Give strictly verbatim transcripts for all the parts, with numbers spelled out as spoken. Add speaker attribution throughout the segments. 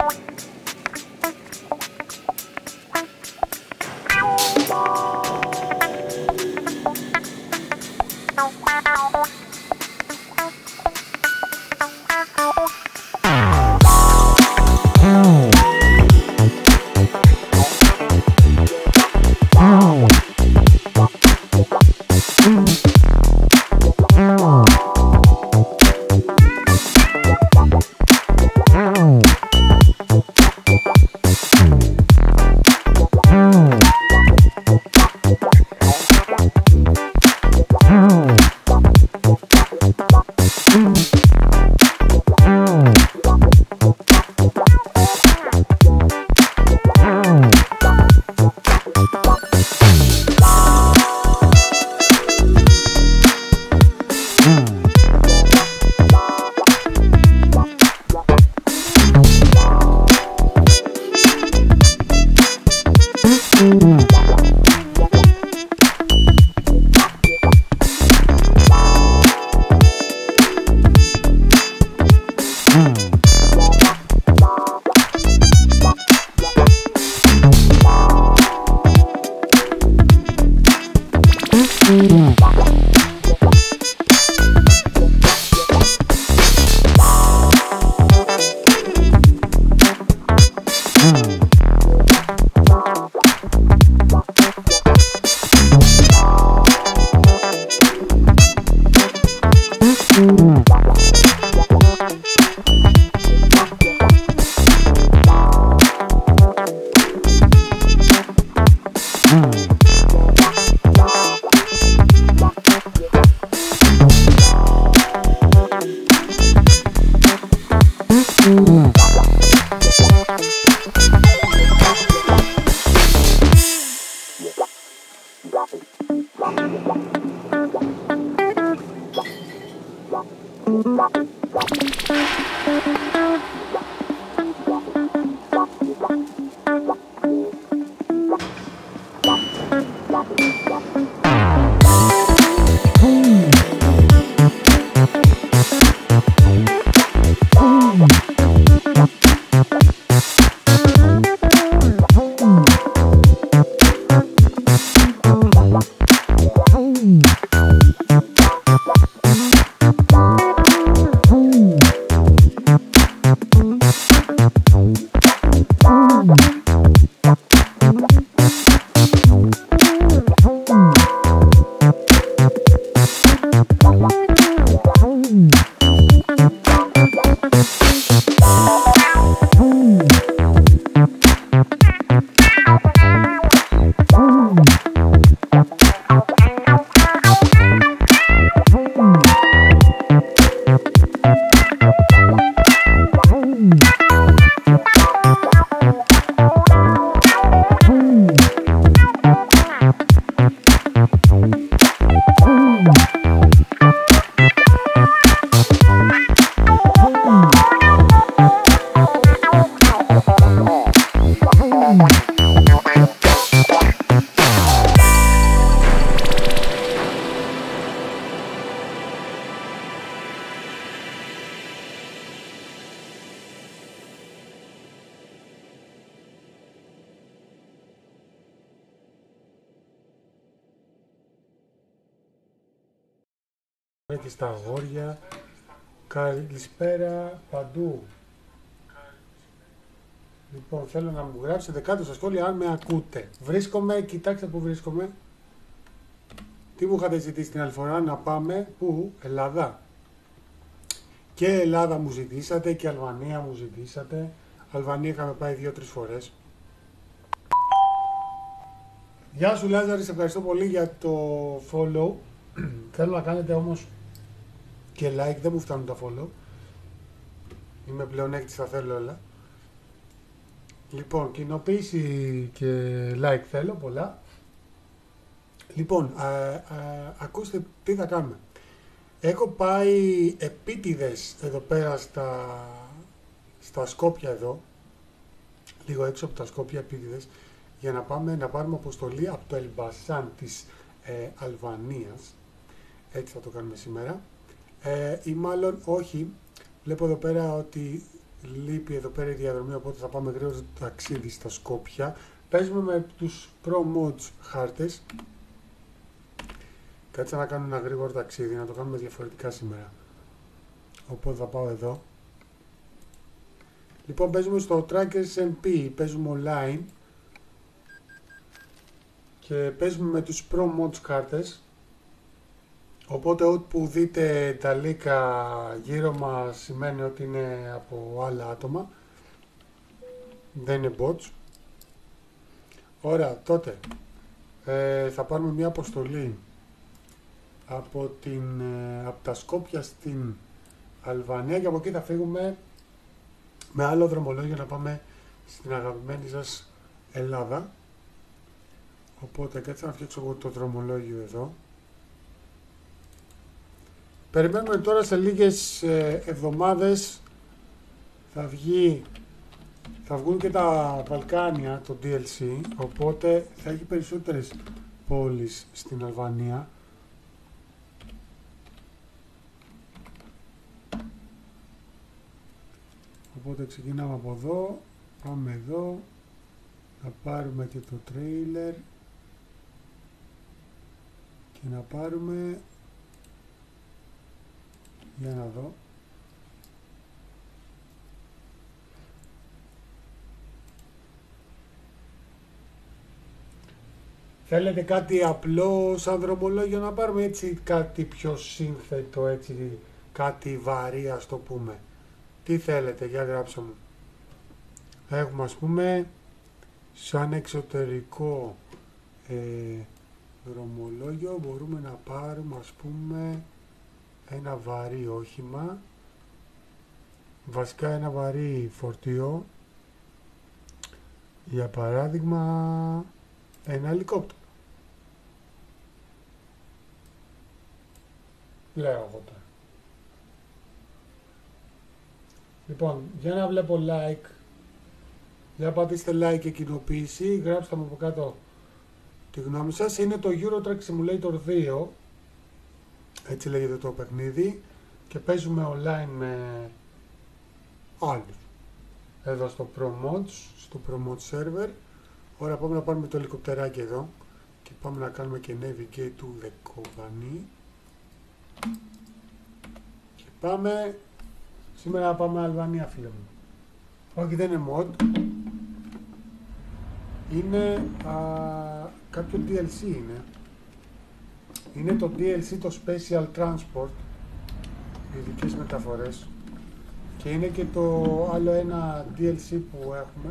Speaker 1: Και στα αγόρια, καλησπέρα παντού. Λοιπόν, θέλω να μου γράψετε κάτω στα σχόλια αν με ακούτε. Βρίσκομαι, κοιτάξτε που βρίσκομαι. Τι μου είχατε ζητήσει την άλλη φορά, να πάμε, πού, Ελλάδα. Και Ελλάδα μου ζητήσατε και Αλβανία μου ζητήσατε. Αλβανία είχαμε πάει δύο-τρεις φορές. Γεια σου Λάζαρη, σε ευχαριστώ πολύ για το follow. Θέλω να κάνετε όμως και like, δεν μου φτάνουν τα follow. Είμαι πλεονέκτης, θα θέλω όλα. Λοιπόν, κοινοποίηση και like θέλω πολλά. Λοιπόν, α, α, ακούστε τι θα κάνουμε. Έχω πάει επίτηδες εδώ πέρα στα, στα Σκόπια εδώ, λίγο έξω από τα Σκόπια επίτηδες, για να πάμε να πάρουμε αποστολή από το Ελμπασάν της ε, Αλβανίας. Έτσι θα το κάνουμε σήμερα. Ε, ή μάλλον όχι, βλέπω εδώ πέρα ότι λείπει εδώ πέρα η διαδρομή, οπότε θα πάμε γρήγορα ταξίδι στα Σκόπια. Παίζουμε με τους Pro Mods χάρτες. Κάτσε να κάνουμε ένα γρήγορο ταξίδι, να το κάνουμε διαφορετικά σήμερα. Οπότε θα πάω εδώ. Λοιπόν, παίζουμε στο Trackers εμ πι, παίζουμε online. Και παίζουμε με τους Pro Mods κάρτες. Οπότε όπου δείτε τα λίκα γύρω μας σημαίνει ότι είναι από άλλα άτομα. Δεν είναι bots. Ωραία, τότε ε, θα πάρουμε μια αποστολή από, την, ε, από τα Σκόπια στην Αλβανία και από εκεί θα φύγουμε με άλλο δρομολόγιο να πάμε στην αγαπημένη σας Ελλάδα. Οπότε κάτσε να φτιάξω εγώ το δρομολόγιο εδώ. Περιμένουμε τώρα σε λίγες ε, εβδομάδες θα βγει, θα βγουν και τα Βαλκάνια, το ντι ελ σι, οπότε θα έχει περισσότερες πόλεις στην Αλβανία. Οπότε ξεκινάμε από εδώ, πάμε εδώ, να πάρουμε και το τρέιλερ και να πάρουμε, για να δω, θέλετε κάτι απλό σαν δρομολόγιο να πάρουμε, έτσι κάτι πιο σύνθετο, έτσι κάτι βαρύ ας το πούμε? Τι θέλετε, για γράψτε μου. Έχουμε ας πούμε σαν εξωτερικό ε, δρομολόγιο μπορούμε να πάρουμε ας πούμε ένα βαρύ όχημα, βασικά ένα βαρύ φορτίο, για παράδειγμα ένα ελικόπτερο. Λέω εγώ τώρα. Λοιπόν, για να βλέπω like, για πατήστε like και κοινοποίηση, γράψτε μου από κάτω τη γνώμη σας. Είναι το Euro Truck Simulator δύο, έτσι λέγεται το παιχνίδι, και παίζουμε online με άλλους. Εδώ στο Pro Mods, στο Pro Mods server. Ωραία, πάμε να πάρουμε το ελικοπτεράκι εδώ και πάμε να κάνουμε και navigate to the company. Και πάμε, σήμερα να πάμε Αλβανία, φίλε μου. Όχι, δεν είναι mod, είναι α, κάποιο ντι ελ σι είναι. Είναι το ντι ελ σι, το Special Transport, ειδικές μεταφορές, και είναι και το άλλο ένα ντι ελ σι που έχουμε,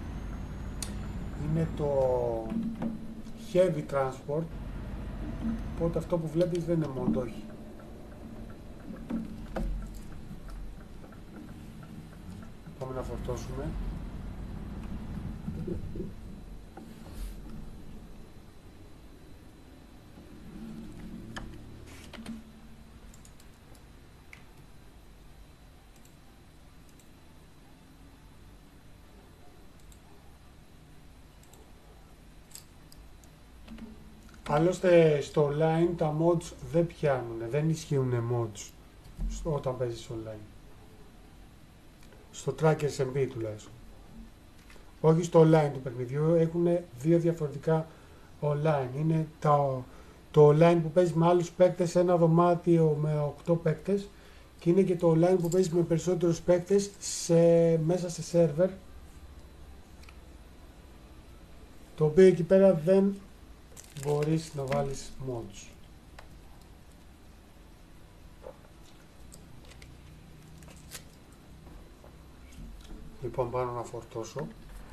Speaker 1: είναι το Heavy Transport, οπότε αυτό που βλέπεις δεν είναι mod, όχι. Πάμε να φορτώσουμε. Άλλωστε στο online τα mods δεν πιάνουν, δεν ισχύουν mods στο, όταν παίζεις online. Στο Trackers εμ πι τουλάχιστον. Όχι στο online του παιχνιδιού, έχουν δύο διαφορετικά online. Είναι το, το online που παίζεις με άλλους παίκτες σε ένα δωμάτιο με οκτώ παίκτες, και είναι και το online που παίζεις με περισσότερους παίκτες σε, μέσα σε σερβερ, το οποίο εκεί πέρα δεν μπορείς να βάλεις mods. Λοιπόν, πάνω να φορτώσω.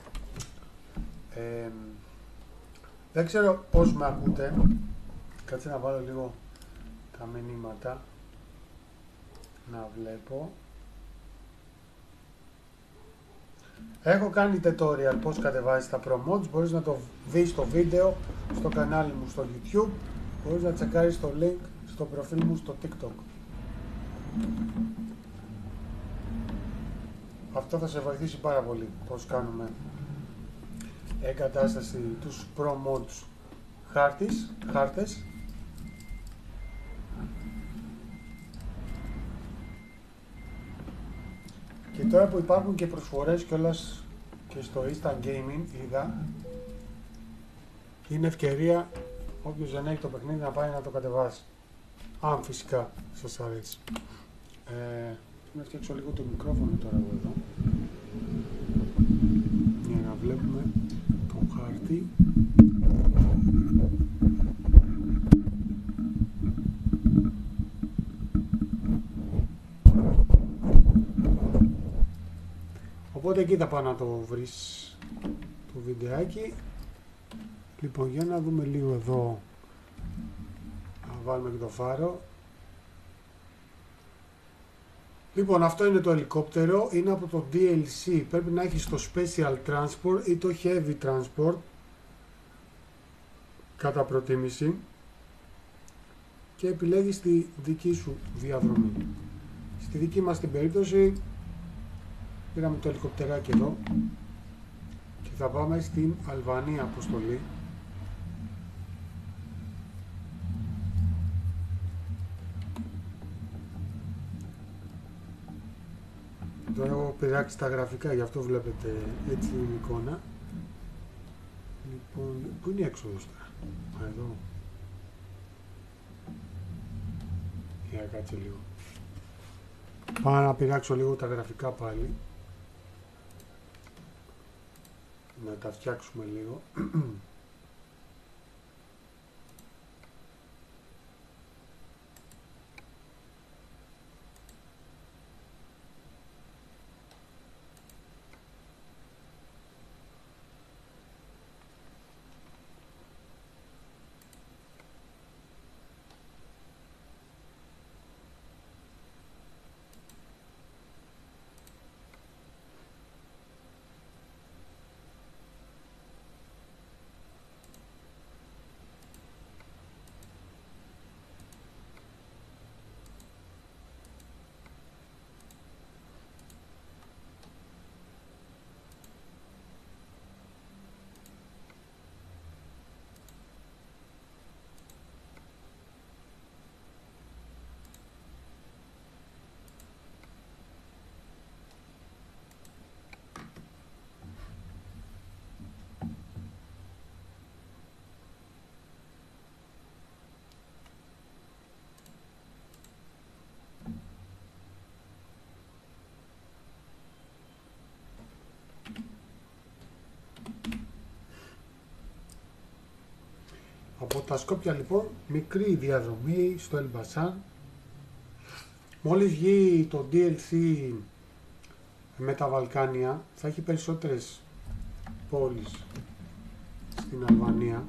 Speaker 1: Ε, δεν ξέρω πώς με ακούτε. Κάτσε να βάλω λίγο τα μηνύματα να βλέπω. Έχω κάνει tutorial πώς κατεβάζεις τα Pro Mods, μπορείς να το δεις στο βίντεο στο κανάλι μου στο YouTube, μπορείς να τσεκάρεις το link στο προφίλ μου στο TikTok. Αυτό θα σε βοηθήσει πάρα πολύ, πώς κάνουμε εγκατάσταση τους Pro Mods χάρτης, χάρτες. Και τώρα που υπάρχουν και προσφορές κιόλας και στο Instant Gaming, είδα, είναι ευκαιρία όποιος δεν έχει το παιχνίδι να πάει να το κατεβάσει. Αν φυσικά σας αρέσει. Ε, να φτιάξω λίγο το μικρόφωνο τώρα εγώ εδώ, για να βλέπουμε τον χάρτη. Οπότε εκεί θα πάω να το βρεις το βιντεάκι. Λοιπόν, για να δούμε λίγο εδώ, να βάλουμε και το φάρο. Λοιπόν, αυτό είναι το ελικόπτερο, είναι από το ντι ελ σι, πρέπει να έχεις το Special Transport ή το Heavy Transport κατά προτίμηση και επιλέγεις τη δική σου διαδρομή. Στη δική μας την περίπτωση πήραμε το ελικοπτεράκι εδώ και θα πάμε στην Αλβανία αποστολή. Τώρα έχω πειράξει τα γραφικά, γι' αυτό βλέπετε έτσι την εικόνα. Λοιπόν, πού είναι η έξοδος τώρα? Α, εδώ. Για κάτσε λίγο. Πάω να πειράξω λίγο τα γραφικά πάλι. Να τα φτιάξουμε λίγο. Από τα Σκόπια λοιπόν, μικρή διαδρομή στο Ελμπασάν. Μόλις βγει το ντι ελ σι με τα Βαλκάνια, θα έχει περισσότερες πόλεις στην Αλβανία.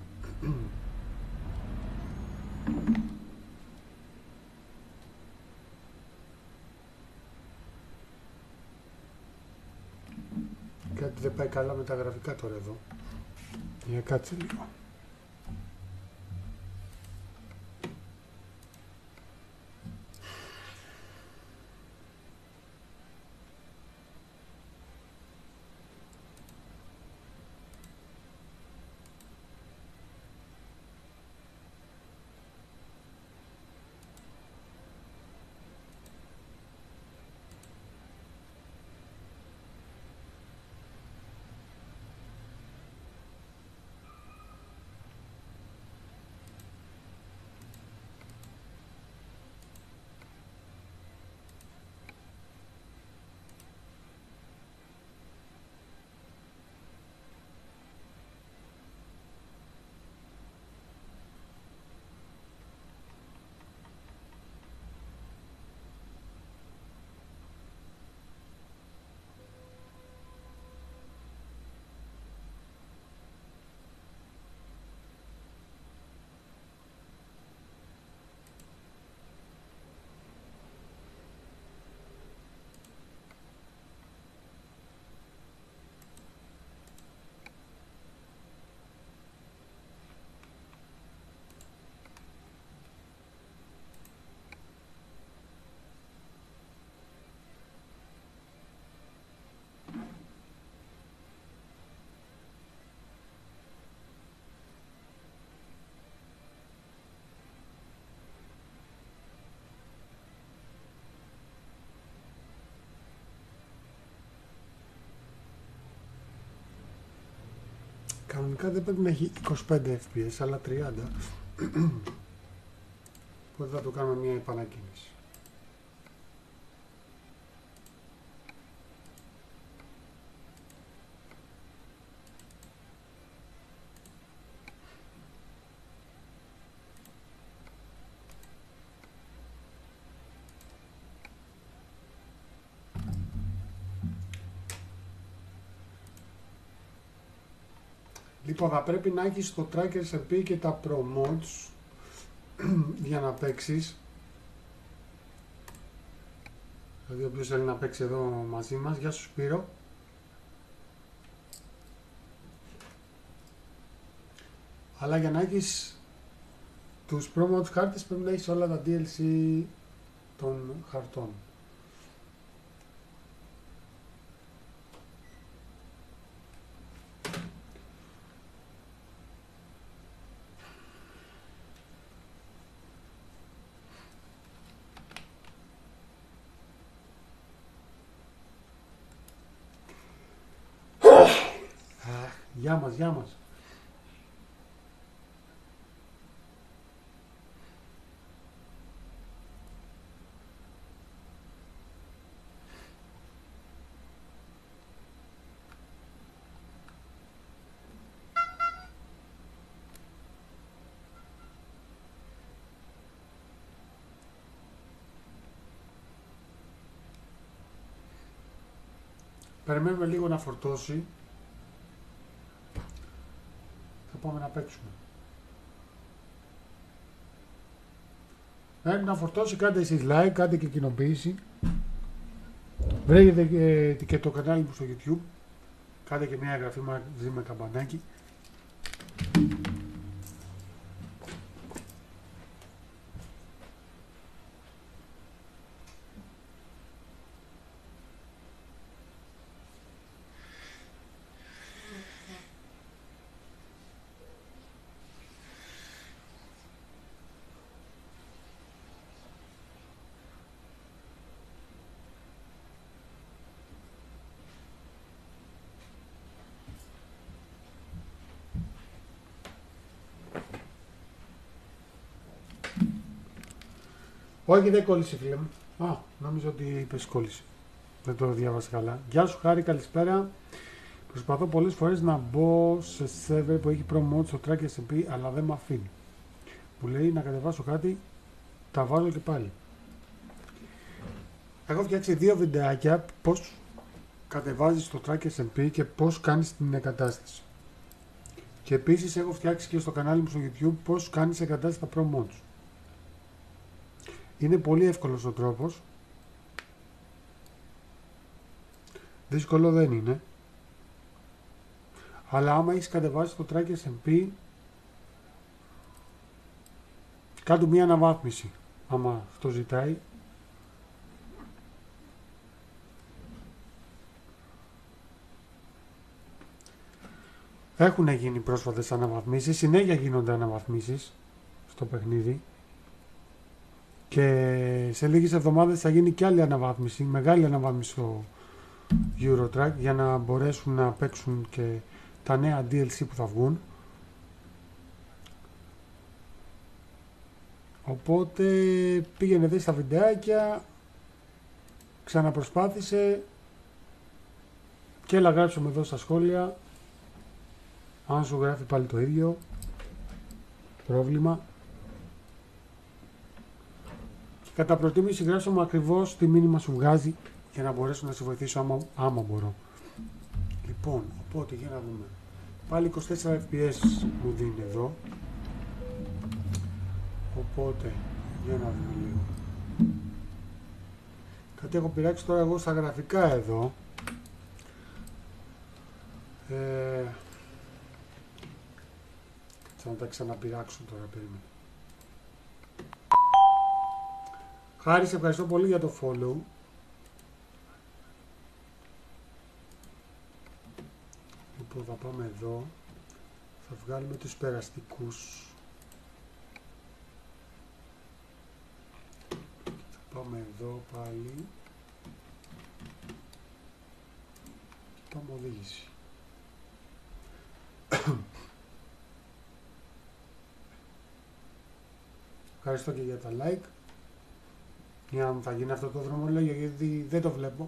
Speaker 1: Κάτι δεν πάει καλά με τα γραφικά τώρα εδώ. Για κάτσε λίγο. Κανονικά δεν πρέπει να έχει είκοσι πέντε φ πι ες, αλλά τριάντα. Οπότε θα το κάνουμε μια επανακίνηση. Λοιπόν, θα πρέπει να έχεις το Tracker ες εμ πι και τα Pro Mods για να παίξεις. Δηλαδή, όποιος θέλει να παίξει εδώ μαζί μας. Γεια σου Σπύρο. Αλλά για να έχεις τους Pro Mods χάρτες πρέπει να έχεις όλα τα ντι ελ σι των χαρτών. Γεια μας, γεια μας. Περιμένουμε λίγο να φορτώσει. Θα πάμε να παίξουμε. Μέχρι να φορτώσει κάντε εσείς like, κάντε και κοινοποίηση. Βρέχετε και, και το κανάλι μου στο YouTube. Κάντε και μια εγγραφή μαζί με καμπανάκι. Όχι, δεν κόλλησε φίλε μου. Α, νόμιζα ότι είπες κόλλησε. Δεν το διάβασα καλά. Γεια σου Χάρη, καλησπέρα. Προσπαθώ πολλές φορές να μπω σε server που έχει Pro Mods στο Tracker ες εμ πι, αλλά δεν με αφήνει. Μου λέει να κατεβάσω κάτι, τα βάζω και πάλι. Έχω φτιάξει δύο βιντεάκια πώς κατεβάζεις το Tracker ες εμ πι και πώς κάνεις την εγκατάσταση. Και επίσης έχω φτιάξει και στο κανάλι μου στο YouTube πώς κάνεις εγκατάσταση τα Pro Mods. Είναι πολύ εύκολος ο τρόπος. Δύσκολο δεν είναι. Αλλά άμα έχεις κατεβάσει το Tracker ες εμ πι, κάτω μία αναβάθμιση, άμα αυτό ζητάει. Έχουν γίνει πρόσφατες αναβαθμίσεις, συνέχεια γίνονται αναβαθμίσεις στο παιχνίδι. Και σε λίγες εβδομάδες θα γίνει και άλλη αναβάθμιση, μεγάλη αναβάθμιση στο Eurotrack για να μπορέσουν να παίξουν και τα νέα ντι ελ σι που θα βγουν. Οπότε πήγαινε δει στα βιντεάκια, ξαναπροσπάθησε και έλα γράψε με εδώ στα σχόλια αν σου γράφει πάλι το ίδιο πρόβλημα. Κατά προτίμηση γράψω μου ακριβώς τι μήνυμα σου βγάζει για να μπορέσω να σε βοηθήσω άμα, άμα μπορώ. Λοιπόν, οπότε για να δούμε. Πάλι είκοσι τέσσερα φ πι ες μου δίνει εδώ. Οπότε, για να δούμε λίγο. Κάτι έχω πειράξει τώρα εγώ στα γραφικά εδώ. Ε, θα τα ξαναπειράξω τώρα, περίμενε. Χάρη, σε ευχαριστώ πολύ για το follow. Λοιπόν, θα πάμε εδώ. Θα βγάλουμε τους περαστικούς. Θα πάμε εδώ πάλι. Πάμε οδήγηση. Ευχαριστώ και για τα like. Για να θα γίνει αυτό το δρομολόγιο, γιατί δεν το βλέπω.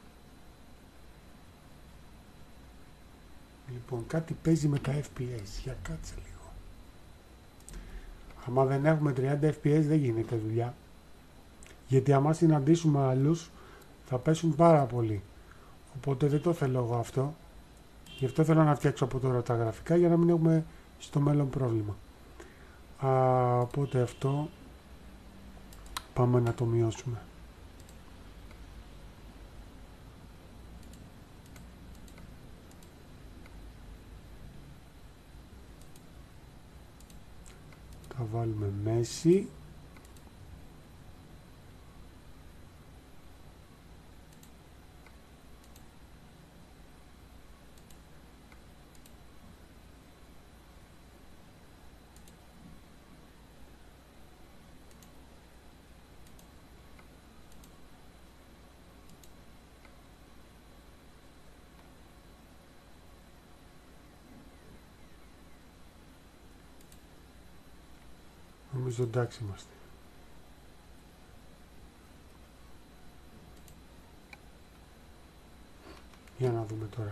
Speaker 1: Λοιπόν, κάτι παίζει με τα εφ πι ες. Για κάτσε λίγο. Άμα δεν έχουμε τριάντα εφ πι ες δεν γίνεται δουλειά. Γιατί άμα συναντήσουμε άλλους θα πέσουν πάρα πολύ. Οπότε δεν το θέλω εγώ αυτό. Γι' αυτό θέλω να φτιάξω από τώρα τα γραφικά για να μην έχουμε στο μέλλον πρόβλημα. Α, οπότε αυτό πάμε να το μειώσουμε. Θα βάλουμε μέση. Νομίζω εντάξει είμαστε. Για να δούμε τώρα.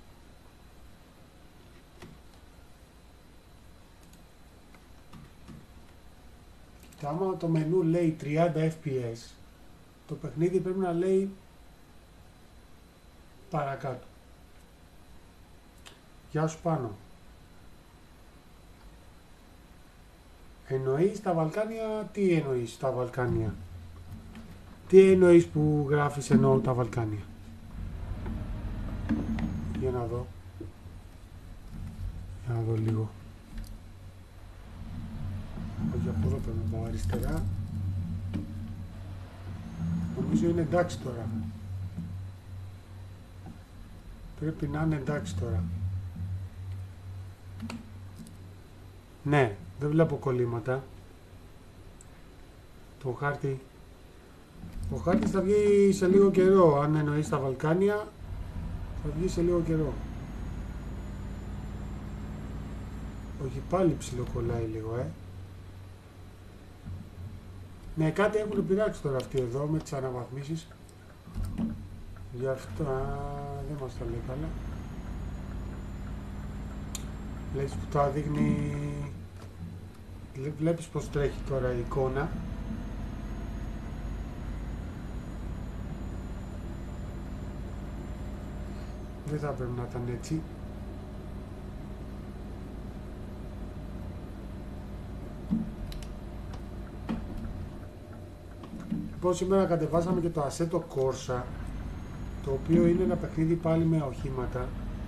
Speaker 1: Και άμα το μενού λέει τριάντα εφ πι ες, το παιχνίδι πρέπει να λέει παρακάτω. Γεια σου Πάνο. Εννοείς τα Βαλκάνια, τι εννοείς τα Βαλκάνια? Τι εννοείς που γράφεις εννοώ τα Βαλκάνια? Για να δω. Για να δω λίγο. Όχι, από εδώ πρέπει να πάω αριστερά. Νομίζω είναι εντάξει τώρα. Πρέπει να είναι εντάξει τώρα. Ναι, δεν βλέπω κολλήματα. Το χάρτη... Ο χάρτης θα βγει σε λίγο καιρό. Αν εννοείς τα Βαλκάνια, θα βγει σε λίγο καιρό. Όχι, πάλι ψιλοκολλάει λίγο, ε. Ναι, κάτι έχουν πειράξει τώρα αυτοί εδώ με τις αναβαθμίσεις. Γι' αυτό α, δεν μας τα λέει καλά. Βλέπεις που τα δείχνει... Βλέπεις πως τρέχει τώρα η εικόνα. Δεν θα πρέπει να ήταν έτσι. Λοιπόν, σήμερα κατεβάσαμε και το Assetto Corsa, το οποίο είναι ένα παιχνίδι πάλι με οχήματα.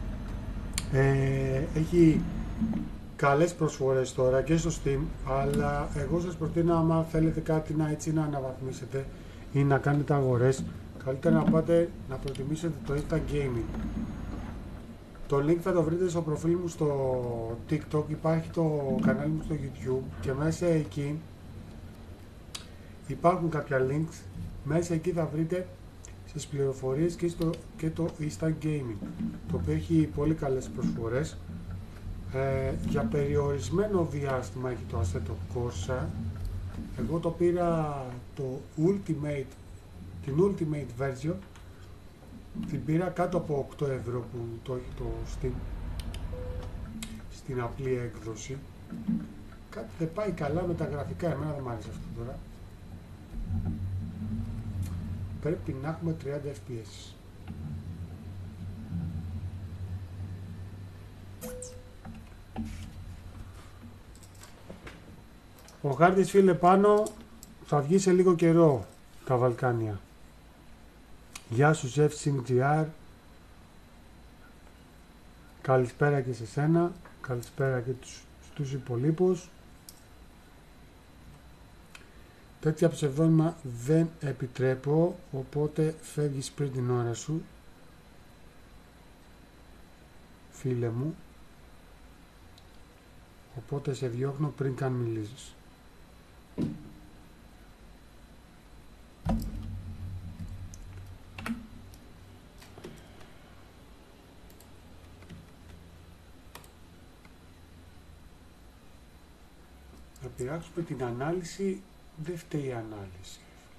Speaker 1: Ε, έχει καλές προσφορές τώρα και στο Steam, αλλά εγώ σας προτείνω, άμα θέλετε κάτι να έτσι να αναβαθμίσετε ή να κάνετε αγορές, καλύτερα να πάτε να προτιμήσετε το Instant Gaming. Το link θα το βρείτε στο προφίλ μου στο TikTok, υπάρχει το κανάλι μου στο YouTube και μέσα εκεί υπάρχουν κάποια links. Μέσα εκεί θα βρείτε στις πληροφορίες και, στο, και το Instant Gaming, το οποίο έχει πολύ καλές προσφορές. Ε, για περιορισμένο διάστημα έχει το Assetto Corsa. Εγώ το πήρα το Ultimate, την Ultimate version, την πήρα κάτω από οκτώ ευρώ που το έχει το Steam, στην απλή έκδοση. Κάτι δεν πάει καλά με τα γραφικά, εμένα δεν μου άρεσε αυτό τώρα. Πρέπει να έχουμε τριάντα εφ πι ες. Ο χάρτης, φίλε, πάνω θα βγει σε λίγο καιρό τα Βαλκάνια. Γεια σου Ζεφ Σιμτζιάρ. Καλησπέρα και σε σένα. Καλησπέρα και τους, στους υπολείπους. Τέτοια ψευδόνυμα δεν επιτρέπω, οπότε φεύγεις πριν την ώρα σου, φίλε μου. Οπότε σε διώχνω πριν καν μιλήσεις. πειράξουμε την ανάλυση, δεν φταίει η ανάλυση.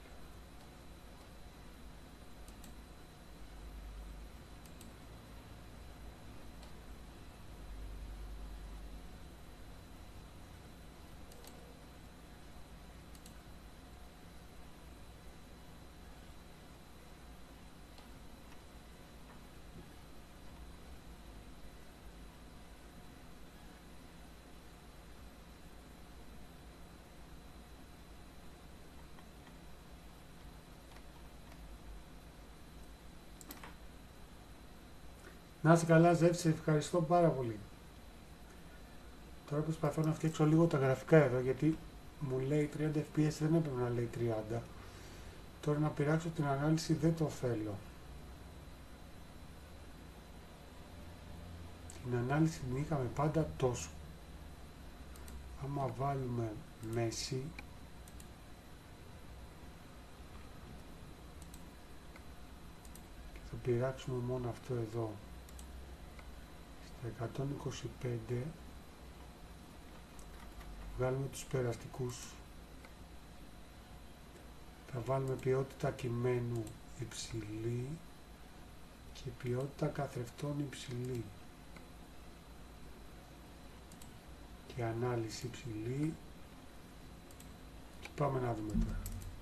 Speaker 1: Να είσαι καλά, Ζεύση, σε ευχαριστώ πάρα πολύ. Τώρα προσπαθώ να φτιάξω λίγο τα γραφικά εδώ, γιατί μου λέει τριάντα F P S, δεν έπρεπε να λέει τριάντα. Τώρα να πειράξω την ανάλυση δεν το θέλω. Την ανάλυση την είχαμε πάντα τόσο. Άμα βάλουμε μέση, και θα πειράξουμε μόνο αυτό εδώ. Στα εκατόν είκοσι πέντε βγάλουμε τους περαστικούς, θα βάλουμε ποιότητα κειμένου υψηλή και ποιότητα καθρεφτών υψηλή και ανάλυση υψηλή και πάμε να δούμε τώρα.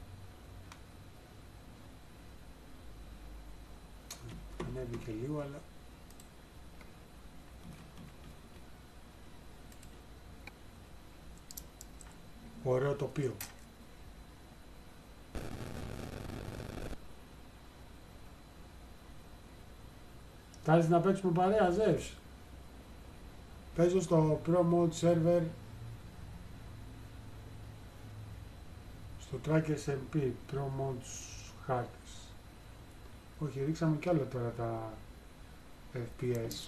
Speaker 1: Ανέβηκε λίγο, αλλά ωραίο τοπίο. Θέλεις να παίξουμε παρέα, Ζεύς? Παίζω στο Pro Mode Server, στο Trackers εμ πι, Pro Modes χάρτης. Όχι, ρίξαμε κι άλλο τώρα τα F P S.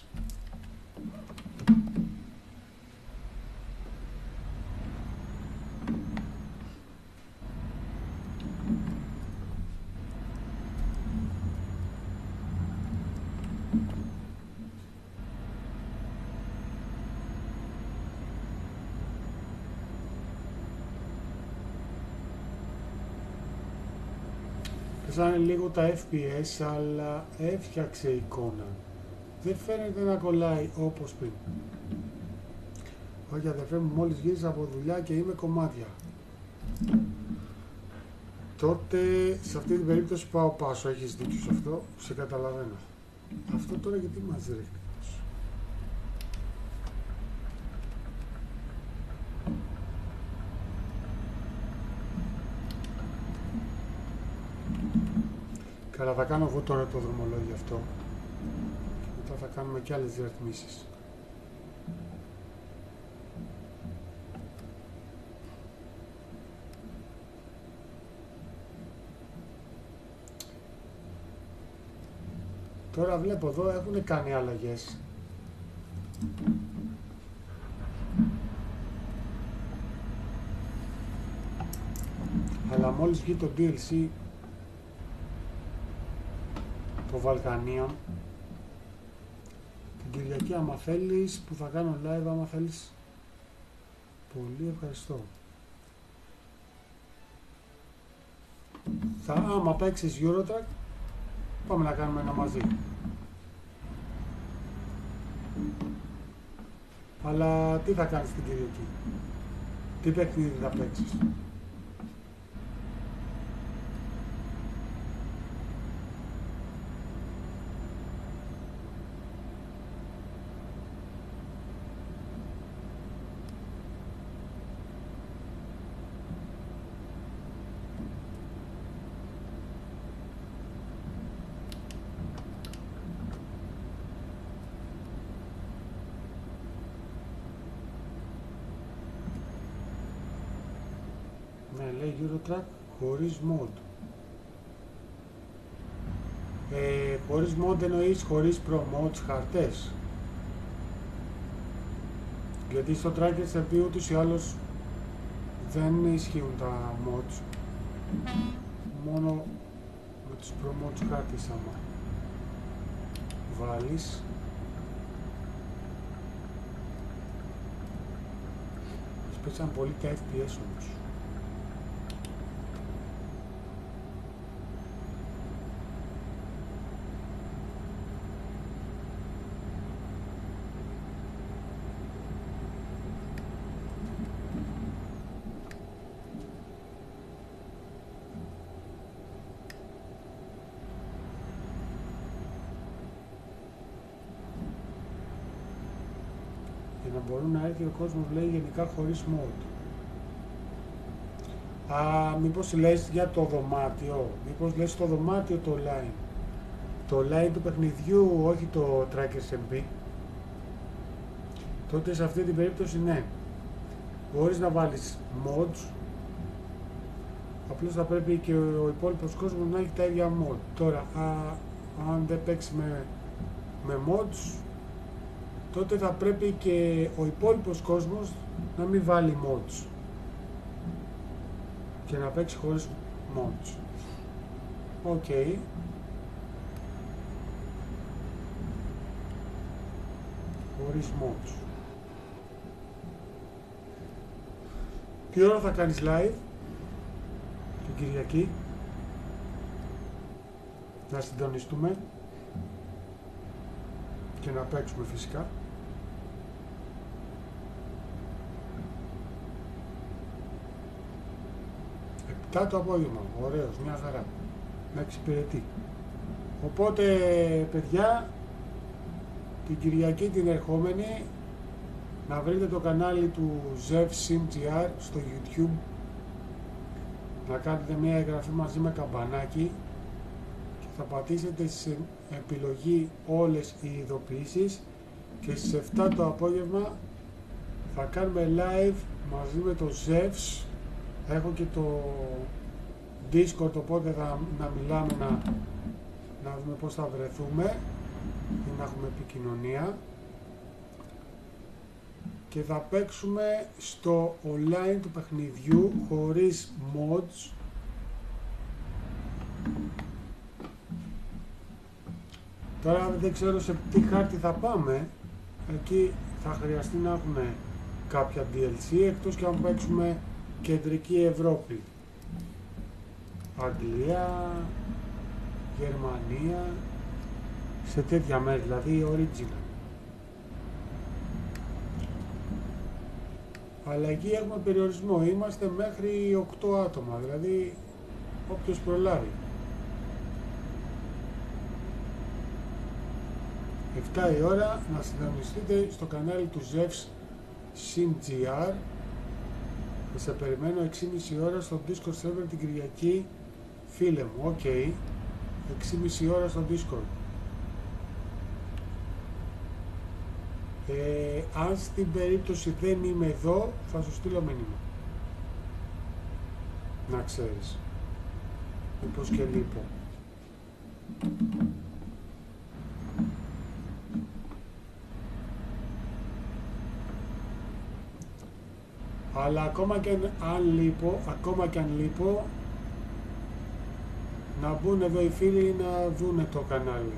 Speaker 1: Πέσανε λίγο τα F P S, αλλά έφτιαξε εικόνα. Δεν φαίνεται να κολλάει όπως πριν. Όχι αδερφέ μου, μόλις γύρισα από δουλειά και είμαι κομμάτια. Τότε σε αυτή την περίπτωση πάω πάσο, έχεις δίκιο σε αυτό, σε καταλαβαίνω. Αυτό τώρα γιατί μας ρίχνει. Καλά, θα κάνω εγώ τώρα το δρομολόγιο αυτό και μετά θα κάνουμε και άλλες ρυθμίσεις. Τώρα βλέπω εδώ έχουν κάνει αλλαγές. Αλλά μόλις βγει το ντι ελ σι, το Βαλκανίων, την Κυριακή άμα θέλεις, που θα κάνω live άμα θέλεις, πολύ ευχαριστώ. Θα, άμα παίξεις Eurotrack, πάμε να κάνουμε ένα μαζί. Αλλά τι θα κάνεις την Κυριακή? Τι παιχνίδι θα παίξεις? Ναι, λέει Eurotrack χωρίς mod. Ε, χωρίς mod εννοείς χωρίς Pro Modes χαρτές. Γιατί στο Trackers εμ πι ούτως ή άλλως δεν ισχύουν τα mods. Μόνο με τους Pro Modes χάρτες άμα βάλεις. πέσαν πολύ τα εφ πι ες όμως. Για να μπορούν να έρθει ο κόσμος, λέει, γενικά χωρίς mod. Α, μήπως λες για το δωμάτιο, μήπως λες το δωμάτιο το online. Το online του παιχνιδιού, όχι το Trackers εμ πι. Τότε σε αυτή την περίπτωση ναι, μπορείς να βάλεις mods, απλώς θα πρέπει και ο υπόλοιπος κόσμος να έχει τα ίδια mod. Τώρα, α, αν δεν παίξει με, με mods, τότε θα πρέπει και ο υπόλοιπος κόσμος να μην βάλει mods και να παίξει χωρίς mods. Οκ. Okay. Χωρίς mods. Τι ώρα θα κάνεις live την Κυριακή? Να συντονιστούμε και να παίξουμε φυσικά. Επτά το απόγευμα, ωραίος, μια χαρά, να εξυπηρετεί. Οπότε παιδιά, την Κυριακή την ερχόμενη να βρείτε το κανάλι του ZevSimGR στο YouTube, να κάνετε μια εγγραφή μαζί με καμπανάκι και θα πατήσετε σε επιλογή όλες οι ειδοποιήσεις και στις επτά το απόγευμα θα κάνουμε live μαζί με το Zevs. Έχω και το Discord, οπότε θα να μιλάμε, να, να δούμε πώς θα βρεθούμε και να έχουμε επικοινωνία και θα παίξουμε στο online του παιχνιδιού χωρίς mods. Τώρα δεν ξέρω σε τι χάρτη θα πάμε, εκεί θα χρειαστεί να έχουμε κάποια ντι ελ σι, εκτός και αν παίξουμε Κεντρική Ευρώπη, Αγγλία, Γερμανία, σε τέτοια μέρη, δηλαδή original. Αλλά εκεί έχουμε περιορισμό, είμαστε μέχρι οκτώ άτομα, δηλαδή όποιος προλάβει. επτά η ώρα να συντονιστείτε στο κανάλι του ZevSimGR. Θα σε περιμένω έξι και μισή ώρα στο Discord server την Κυριακή, φίλε μου. Οκ, okay. έξι και μισή ώρα στο Discord. Ε, αν στην περίπτωση δεν είμαι εδώ, θα σου στείλω μήνυμα. Να ξέρεις. Μήπως και λείπω. Αλλά ακόμα και αν λείπω, ακόμα και αν λείπω, να μπουν εδώ οι φίλοι να δούνε το κανάλι.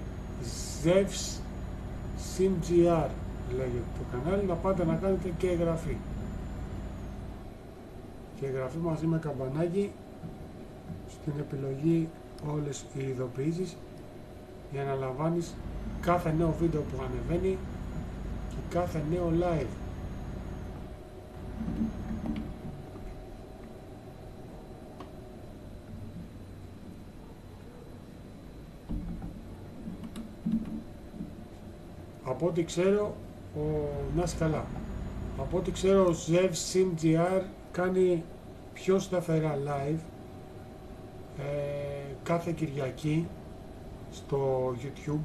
Speaker 1: ZevSimGR λέγεται το κανάλι, να πάτε να κάνετε και εγγραφή. Και εγγραφή μαζί με καμπανάκι, στην επιλογή όλες οι ειδοποιήσεις, για να λαμβάνεις κάθε νέο βίντεο που ανεβαίνει και κάθε νέο live. Από ό,τι ξέρω, ο... να είσαι καλά. Από ό,τι ξέρω, ο ZevSimGR κάνει πιο σταθερά live ε, κάθε Κυριακή στο YouTube.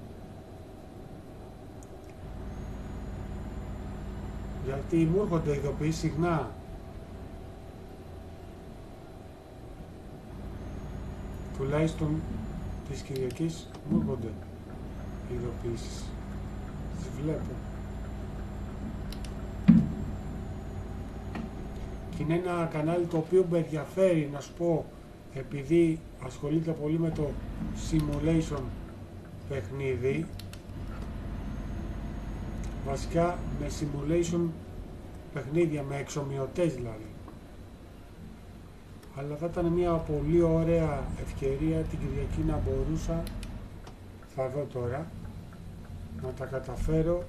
Speaker 1: Γιατί μου έρχονται ειδοποιήσεις συχνά. Τουλάχιστον της Κυριακής μου έρχονται ειδοποιήσεις. Τις βλέπω. Και είναι ένα κανάλι το οποίο με ενδιαφέρει, να σου πω, επειδή ασχολείται πολύ με το simulation παιχνίδι, βασικά με simulation παιχνίδια με εξομοιωτές δηλαδή. Αλλά θα ήταν μια πολύ ωραία ευκαιρία την Κυριακή να μπορούσα, θα δω τώρα, να τα καταφέρω.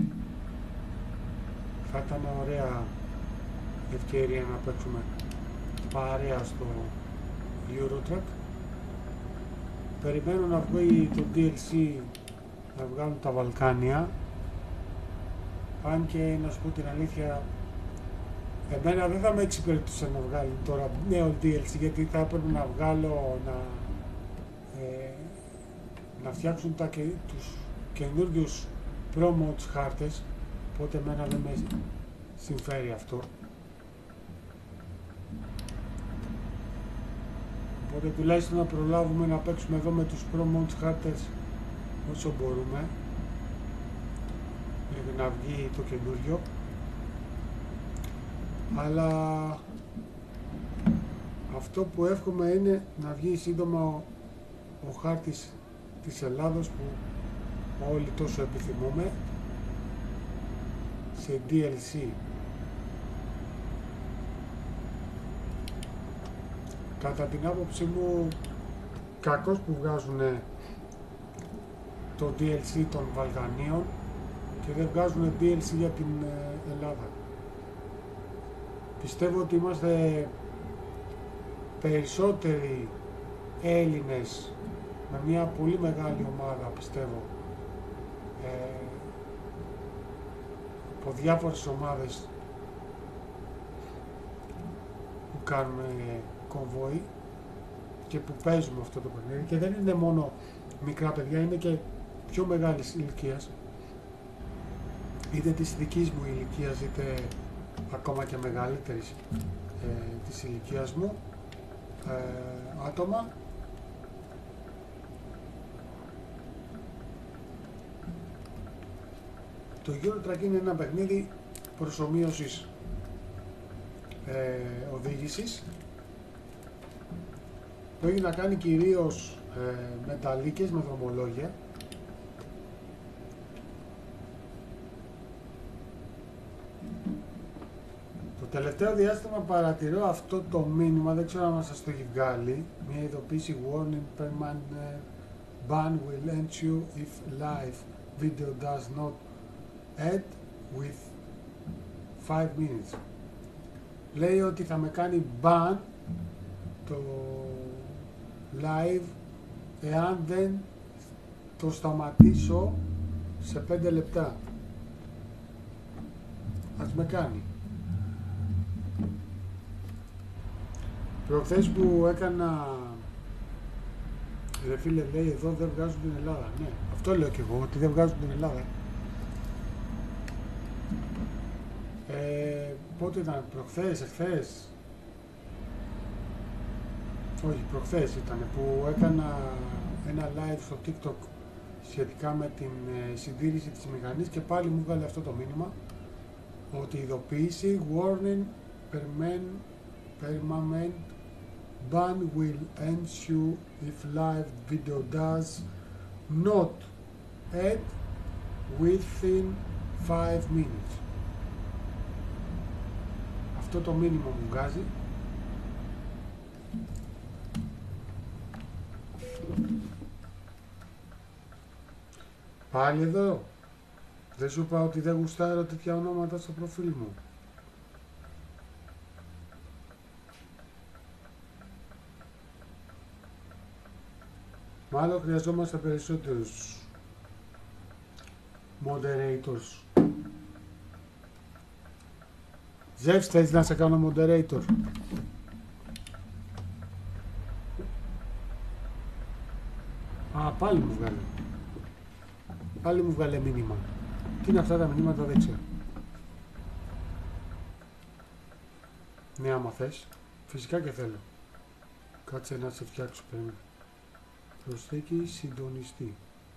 Speaker 1: Θα ήταν ωραία ευκαιρία να παίξουμε παρέα στο Eurotrack. Περιμένω να βγει το ντι ελ σι, να βγάλουν τα Βαλκάνια. Αν και να σου πω την αλήθεια, εμένα δεν θα με εξυπηρετούσε να βγάλουν τώρα νέο ντι ελ σι, γιατί θα έπρεπε να βγάλω, να, ε, να φτιάξουν τα, και, τους καινούργιους Pro Modes χάρτες, οπότε εμένα δεν με συμφέρει αυτό. Οπότε τουλάχιστον να προλάβουμε να παίξουμε εδώ με τους Pro Modes χάρτες όσο μπορούμε, μέχρι να βγει το καινούριο. Αλλά αυτό που εύχομαι είναι να βγει σύντομα ο, ο χάρτης της Ελλάδος που όλοι τόσο επιθυμούμε σε ντι ελ σι. Κατά την άποψή μου, κακώς που βγάζουν το ντι ελ σι των Βαλκανίων και δεν βγάζουν ντι ελ σι για την Ελλάδα. Πιστεύω ότι είμαστε περισσότεροι Έλληνες με μια πολύ μεγάλη ομάδα, πιστεύω, ε, από διάφορες ομάδες που κάνουμε κομβόι και που παίζουμε αυτό το παιχνίδι, και δεν είναι μόνο μικρά παιδιά, είναι και πιο μεγάλης ηλικίας, είτε της δικής μου ηλικίας είτε ακόμα και μεγαλύτερης ε, της ηλικίας μου ε, άτομα. Το Eurotrack είναι ένα παιχνίδι προσομοίωσης ε, οδήγησης που έχει να κάνει κυρίως ε, με ταλίκες, με δρομολόγια. Το τελευταίο διάστημα παρατηρώ αυτό το μήνυμα, δεν ξέρω αν σας το έχει βγάλει, μια ειδοποίηση warning permanent ban will ensue if live video does not add with five minutes. Λέει ότι θα με κάνει ban το live εάν δεν το σταματήσω σε πέντε λεπτά. Ας με κάνει. Προχθές που έκανα, ρε φίλε, λέει εδώ δεν βγάζουν την Ελλάδα. Ναι, αυτό λέω και εγώ, ότι δεν βγάζουν την Ελλάδα. Ε, πότε ήταν, προχθές, εχθές? Όχι, προχθές ήταν που έκανα ένα live στο TikTok σχετικά με την ε, συντήρηση της μηχανής και πάλι μου βγάλε αυτό το μήνυμα ότι η ειδοποίηση warning permanent, permanent ban will ensue if live video does not add within five minutes. Αυτό το μήνυμα μου βγάζει. Πάλι εδώ. Δεν σου είπα ότι δεν γουστάρω τέτοια ονόματα στο προφίλ μου. Μάλλον χρειαζόμαστε περισσότερους moderators. Ζεύς, θες να σε κάνω moderator? Α, πάλι μου βγάλε. Πάλι μου βγάλε μήνυμα. Τι είναι αυτά τα μηνύματα, δεν ξέρω. Ναι, άμα θες. Φυσικά και θέλω. Κάτσε να σε φτιάξω, περίμενε. Προσθήκη συντονιστή.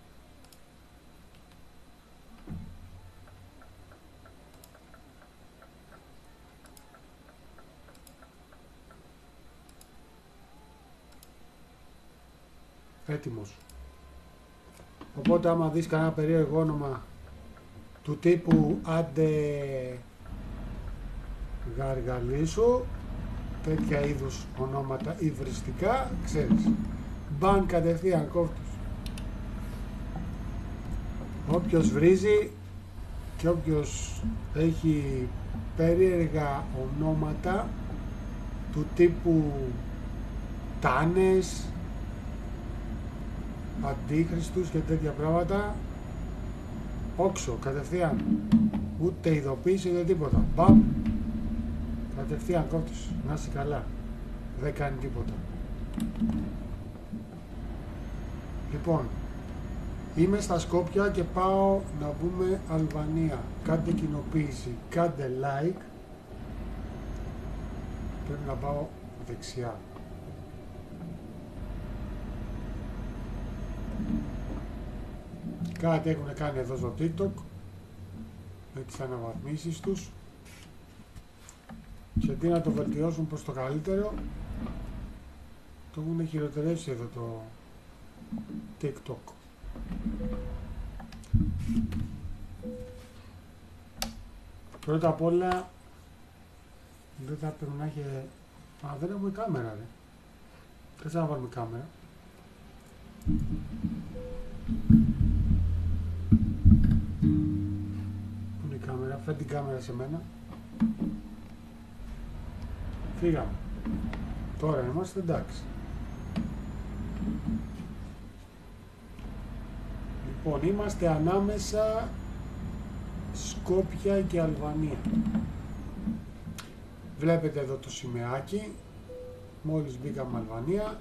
Speaker 1: Έτοιμος. Οπότε άμα δεις κανένα περίεργο όνομα του τύπου άντε Γαργαλίσου, τέτοια είδους ονόματα υβριστικά, ξέρεις. Μπαν κατευθείαν κόφτους. Όποιος βρίζει και όποιος έχει περίεργα ονόματα του τύπου Τάνες, Αντίχριστους και τέτοια πράγματα, όξο, κατευθείαν. Ούτε ειδοποίηση ούτε τίποτα. Μπαμ, κατευθείαν κόφτους. Να είσαι καλά. Δεν κάνει τίποτα. Λοιπόν, είμαι στα Σκόπια και πάω να μπούμε Αλβανία. Κάντε κοινοποίηση, κάντε like. Πρέπει να πάω δεξιά. Κάτι έχουν κάνει εδώ στο TikTok με τις αναβαθμίσεις τους και αντί να το βελτιώσουν προς το καλύτερο, το έχουν χειροτερεύσει εδώ το TikTok. Πρώτα απ' όλα δεν θα πρέπει να έχει... Α, δεν έχουμε κάμερα, ρε. Δεν θα βάλουμε κάμερα. Πού είναι η κάμερα? Φέρ' την κάμερα σε μένα. Φύγαμε. Τώρα είμαστε εντάξει. Λοιπόν, είμαστε ανάμεσα Σκόπια και Αλβανία. Βλέπετε εδώ το σημαίακι. Μόλις μπήκαμε Αλβανία.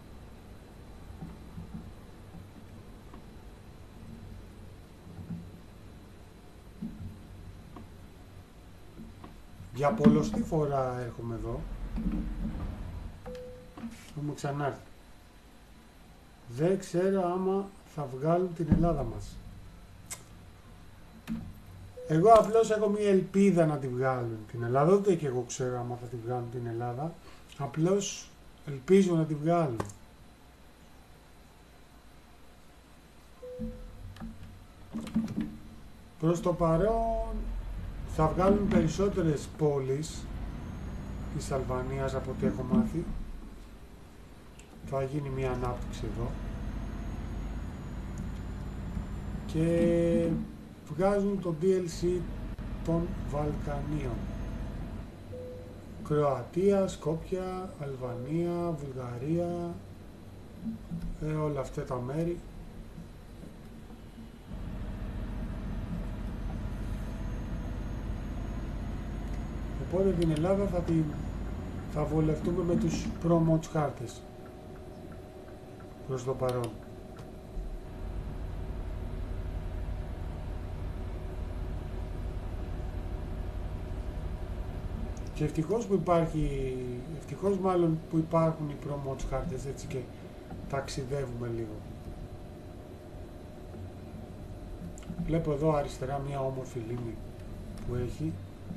Speaker 1: Για πολλωστή φορά έρχομαι εδώ. Έχουμε ξανάρθει. Δεν ξέρω άμα θα βγάλουν την Ελλάδα μας. Εγώ απλώς έχω μία ελπίδα να τη βγάλουν την Ελλάδα. Ούτε και εγώ ξέρω άμα θα τη βγάλουν την Ελλάδα. Απλώς ελπίζω να τη βγάλουν. Προς το παρόν θα βγάλουν περισσότερες πόλεις της Αλβανίας από ό,τι έχω μάθει. Θα γίνει μια ανάπτυξη εδώ. Και βγάζουν το ντι ελ σι των Βαλκανίων. Κροατία, Σκόπια, Αλβανία, Βουλγαρία, ε, όλα αυτά τα μέρη. Οπότε την Ελλάδα θα, την, θα βολευτούμε με τους promote χάρτες προς το παρόν. Και ευτυχώς που υπάρχει, ευτυχώς μάλλον που υπάρχουν οι promote χάρτες, έτσι, και ταξιδεύουμε λίγο. Βλέπω εδώ αριστερά μια όμορφη λίμνη που έχει.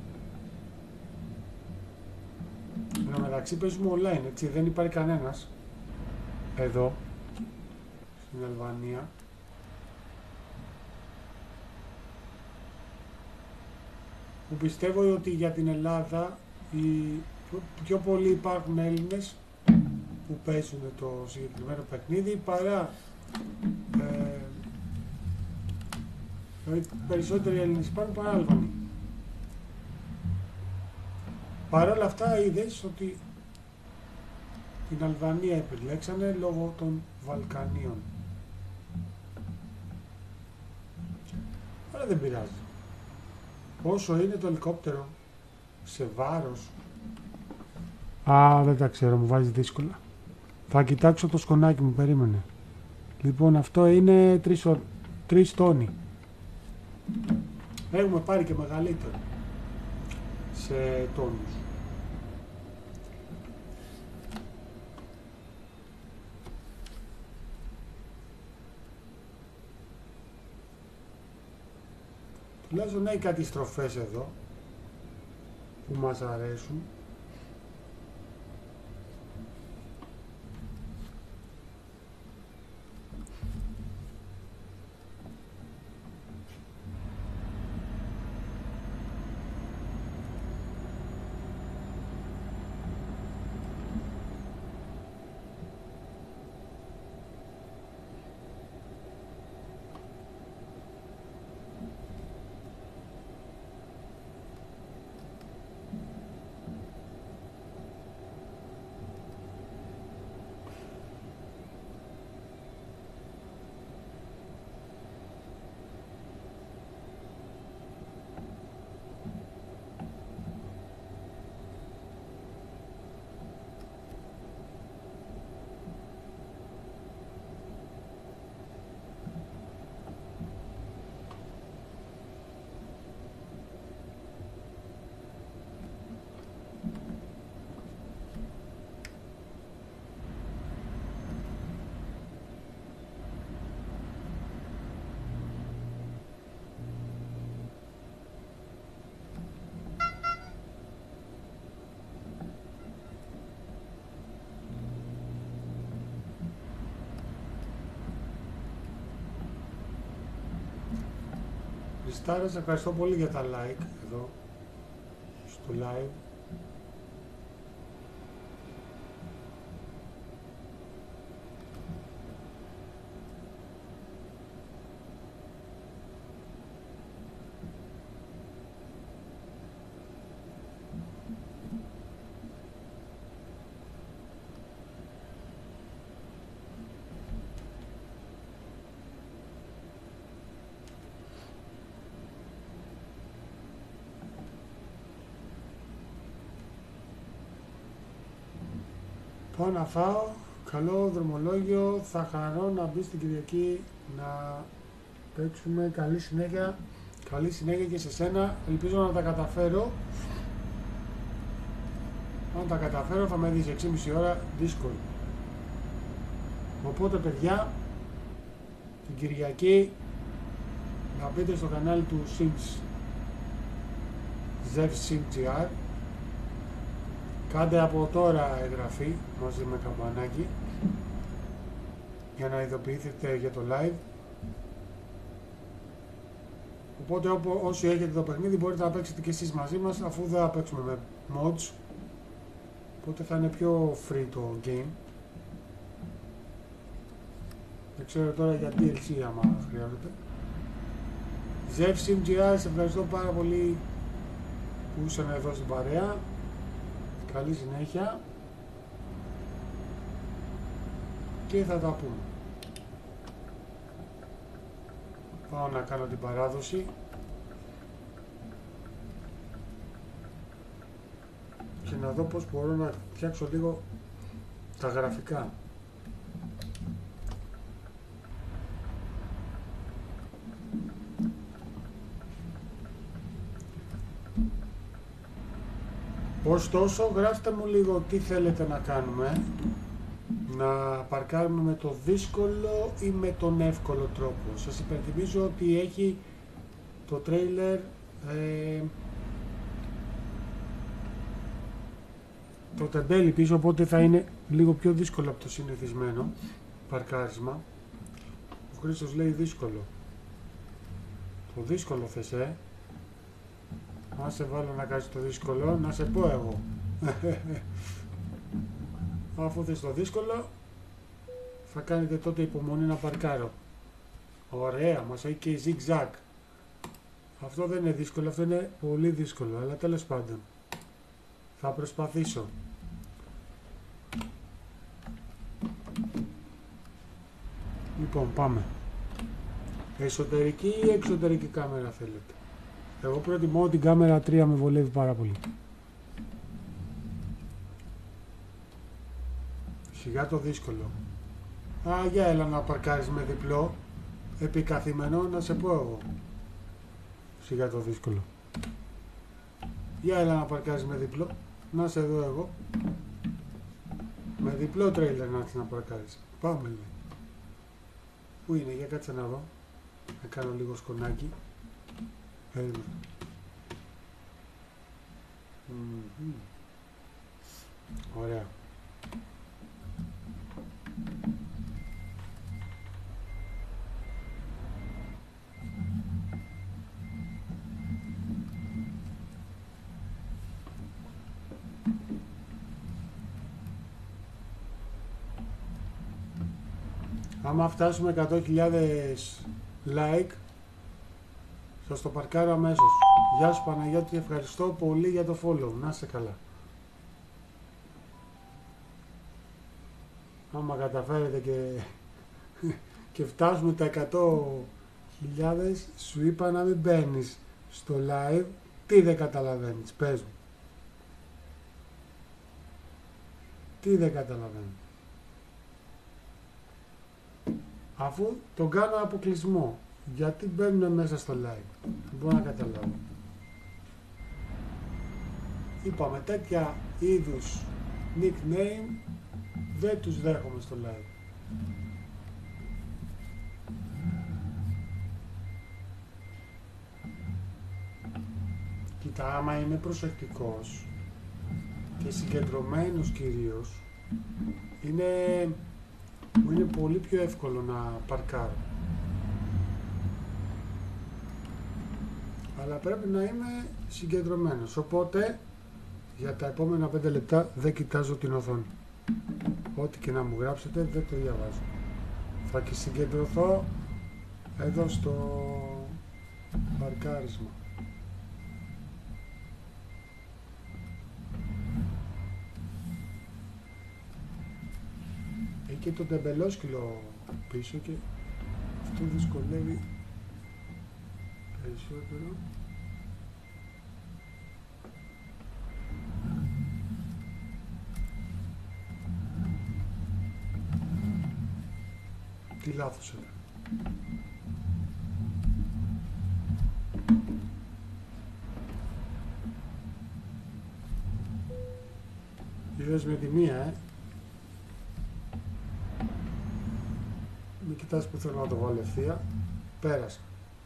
Speaker 1: Εν τω μεταξύ παίζουμε online, έτσι, δεν υπάρχει κανένας εδώ στην Αλβανία. Που πιστεύω ότι για την Ελλάδα οι πιο πολλοί υπάρχουν Έλληνες που παίζουν το συγκεκριμένο παιχνίδι παρά ε, δηλαδή περισσότεροι Έλληνες υπάρχουν παρά Αλβανοί. Παρ' όλα αυτά είδες ότι την Αλβανία επιλέξανε λόγω των Βαλκανίων. Αλλά δεν πειράζει. Όσο είναι το ελικόπτερο σε βάρος... Α, δεν τα ξέρω, μου βάζει δύσκολα. Θα κοιτάξω το σκονάκι μου, περίμενε. Λοιπόν, αυτό είναι τρεις, τρεις τόνοι. Έχουμε πάρει και μεγαλύτερο σε τόνους. Τουλάχιστον έχει κάτι στροφές εδώ που μας αρέσουν. Στάρες, ευχαριστώ πολύ για τα like εδώ στο live. Πάω να φάω, καλό δρομολόγιο, θα χαρώ να μπει στην Κυριακή να παίξουμε, καλή συνέχεια, καλή συνέχεια και σε σένα, ελπίζω να τα καταφέρω. Αν τα καταφέρω θα με δεις έξι και μισή ώρα δύσκολο. Οπότε παιδιά, την Κυριακή να μπείτε στο κανάλι του Sims ZevSimGR. Κάντε από τώρα εγγραφή μαζί με καμπανάκι για να ειδοποιηθείτε για το live. Οπότε όπου, όσοι έχετε το παιχνίδι μπορείτε να παίξετε και εσείς μαζί μας, αφού δεν θα παίξουμε με mods. Οπότε θα είναι πιο free το game. Δεν ξέρω τώρα για ντι ελ σι άμα χρειάζεται. ZevSimGR, σε ευχαριστώ πάρα πολύ που ήσαν εδώ στην παρέα. Καλή συνέχεια και θα τα πούμε. Πάω να κάνω την παράδοση και να δω πως μπορώ να φτιάξω λίγο τα γραφικά. Ωστόσο, γράψτε μου λίγο τι θέλετε να κάνουμε. Να παρκάρουμε με το δύσκολο ή με τον εύκολο τρόπο. Σας υπενθυμίζω ότι έχει το τρέιλερ ε, το τεμπέλι πίσω, οπότε θα είναι λίγο πιο δύσκολο από το συνηθισμένο παρκάρισμα. Ο Χρήστος λέει δύσκολο. Το δύσκολο θες, ε? Να σε βάλω να κάνεις το δύσκολο, να σε πω εγώ. Αφού θες το δύσκολο, θα κάνετε τότε υπομονή να παρκάρω. Ωραία, μας έχει και η zigzag. Αυτό δεν είναι δύσκολο, αυτό είναι πολύ δύσκολο, αλλά τέλος πάντων. Θα προσπαθήσω. Λοιπόν, πάμε. Εσωτερική ή εξωτερική κάμερα θέλετε? Εγώ προτιμώ την κάμερα τρία, με βολεύει πάρα πολύ. Σιγά το δύσκολο. Α, για έλα να παρκάρεις με διπλό, επικαθήμενο, να σε πω εγώ. Σιγά το δύσκολο. Για έλα να παρκάρεις με διπλό, να σε δω εγώ. Με διπλό τρέιλερ να έρθεις να παρκάρεις. Πάμε λέει. Πού είναι, για κάτσε να δω. Να κάνω λίγο σκονάκι. Περίμενε. Mm-hmm. Ωραία. Άμα φτάσουμε εκατό χιλιάδες like, σας το παρκάρω αμέσως. Γεια σου Παναγιώτη, ευχαριστώ πολύ για το follow. Να είσαι καλά. Άμα καταφέρετε και, και φτάσουμε τα εκατό χιλιάδες, σου είπα να μην μπαίνεις στο live. Τι δεν καταλαβαίνεις, πες μου. Τι δεν καταλαβαίνεις. Αφού τον κάνω αποκλεισμό, γιατί μπαίνουν μέσα στο live? Δεν μπορώ να καταλάβω. Είπαμε, τέτοια είδους nickname δεν τους δέχομαι στο live. Κοίτα, άμα είμαι προσεκτικός και συγκεντρωμένος κυρίως, είναι, μου είναι πολύ πιο εύκολο να παρκάρω. αλλά πρέπει να είμαι συγκεντρωμένος. Οπότε για τα επόμενα πέντε λεπτά δεν κοιτάζω την οθόνη. Ό,τι και να μου γράψετε δεν το διαβάζω. Θα και συγκεντρωθώ εδώ στο παρκάρισμα. Έχει και το τεμπελόσκυλο πίσω και αυτό δυσκολεύει περισσότερο. Τι λάθος είναι. Είδες με τη μία, ε. Μην κοιτάς που θέλω να το βάλω ευθεία. Πέρασα.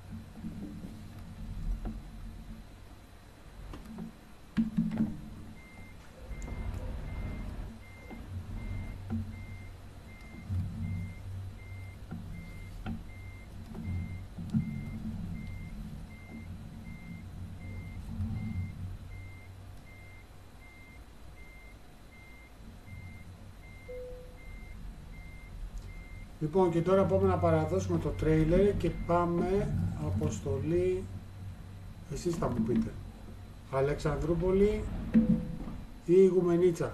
Speaker 1: Λοιπόν, και τώρα πάμε να παραδώσουμε το τρέιλερ και πάμε αποστολή, εσείς θα μου πείτε, Αλεξανδρούπολη ή Ιγουμενίτσα.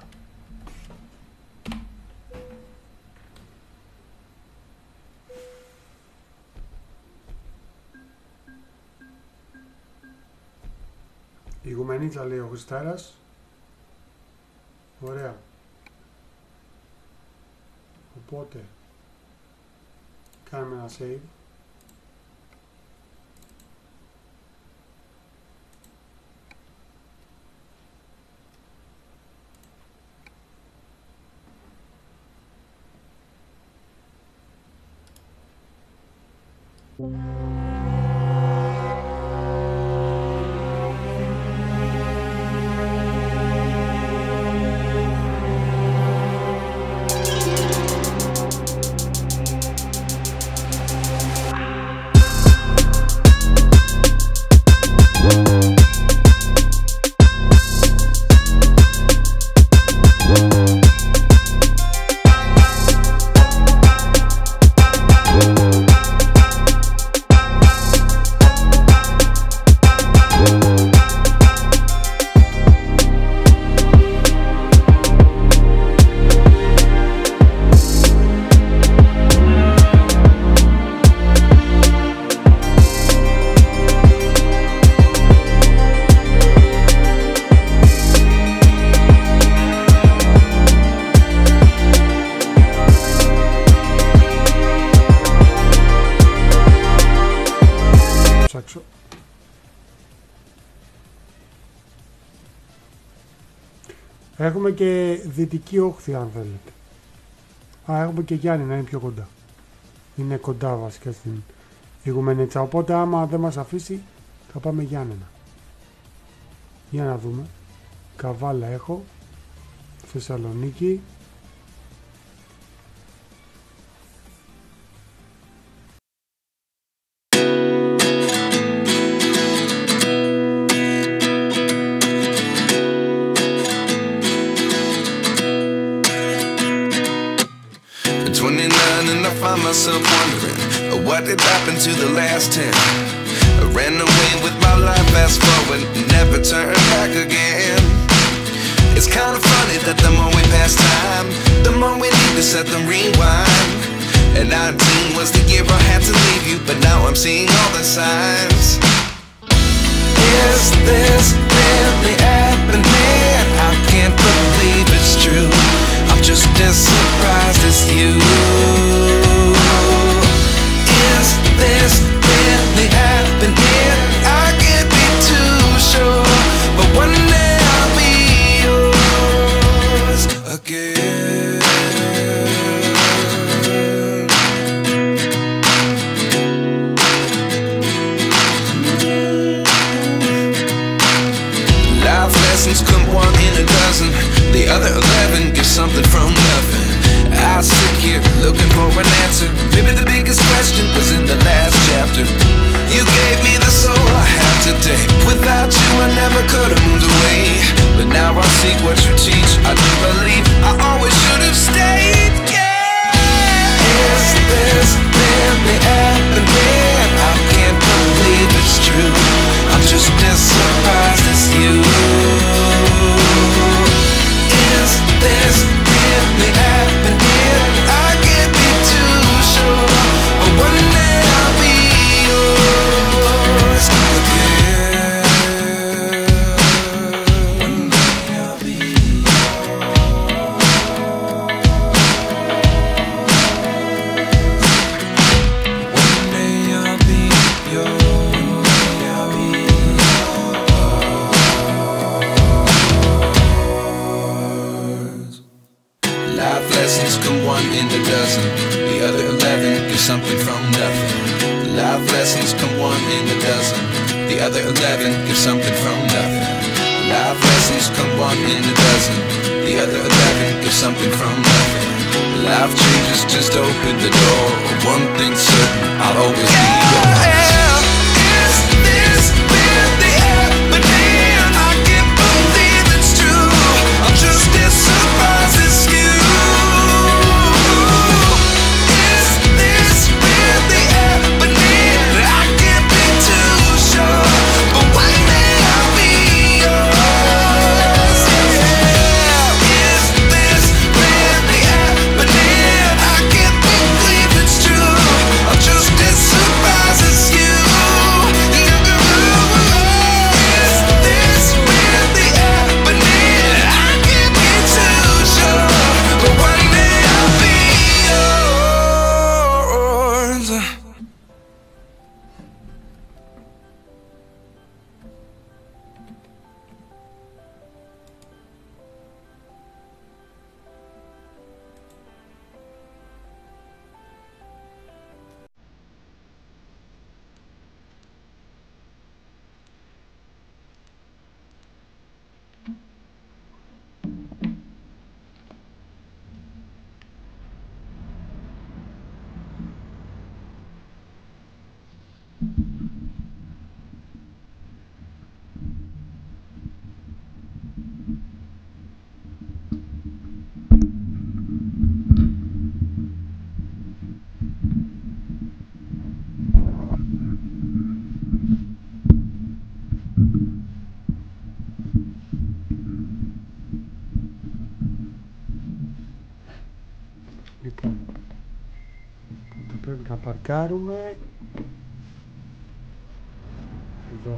Speaker 1: Ιγουμενίτσα λέει ο Χριστάρας. Ωραία. Οπότε κάνουμε ένα save. Έχουμε και Δυτική Όχθη αν θέλετε. Α, έχουμε και Γιάννη να είναι πιο κοντά. Είναι κοντά βασικά στην Ιγουμενίτσα. Οπότε άμα δεν μας αφήσει θα πάμε Γιάννενα. Για να δούμε. Καβάλα έχω. Θεσσαλονίκη.
Speaker 2: Myself wondering what did happen to the last ten. I ran away with my life, fast forward, never turn back again. It's kind of funny that the more we pass time, the more we need to set them rewind. And nineteen was the year I had to leave you, but now I'm seeing all the signs. Is this really happening? I can't believe it's true. I'm just as surprised as you. Is this really happening? I can't be too sure, but one day I'll be yours again. Life lessons come one in a dozen. The other eleven get something from nothing. I sit here looking for an answer. Maybe the biggest question was in the last chapter. You gave me the soul I have today. Without you I never could have moved away. But now I seek what you teach. I do believe I always should have stayed. Yeah. Is this really happening? I can't believe it's true. I'm just as surprised as you. Is this really happening? I can't be too sure. But one day I'll be yours again. One day I'll be yours. One day I'll be yours. Life lessons come one in a dozen. The other eleven give something from nothing. Life lessons come one in a dozen. The other eleven give something from nothing. Life lessons come one in a dozen. The other eleven give something from nothing. Life changes just open the door. One thing's certain, I'll always be yours. Is this really happening? I can't believe it's true. I'm just as surprised as you. Is this really happening? I can't be too sure. But one day I'll be yours. Yeah. Is this really happening? I can't believe it's true. I'm just as surprised as you. Is this really happening? I can't be too sure. But one day I'll be yours.
Speaker 1: Λοιπόν, θα πρέπει να παρκάρουμε εδώ.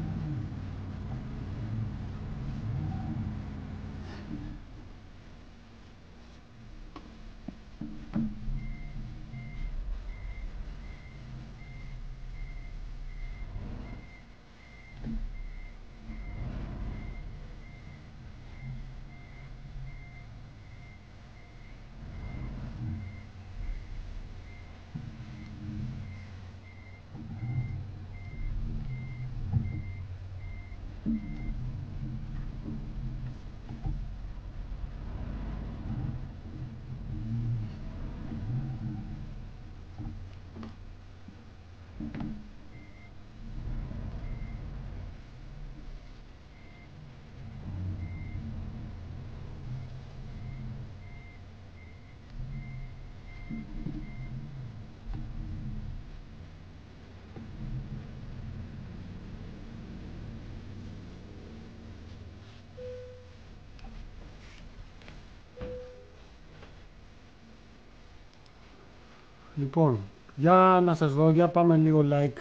Speaker 1: Λοιπόν, για να σας δω, για πάμε λίγο like.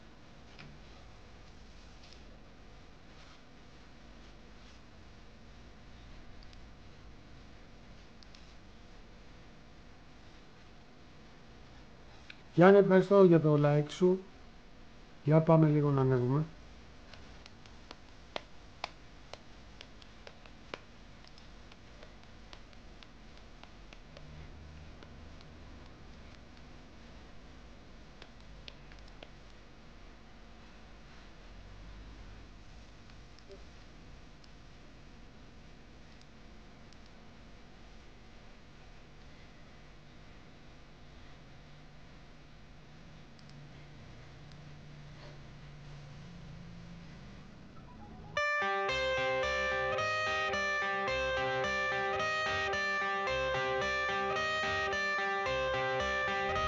Speaker 1: Γιάννη, ευχαριστώ για το like σου. Για πάμε λίγο να ανέβουμε.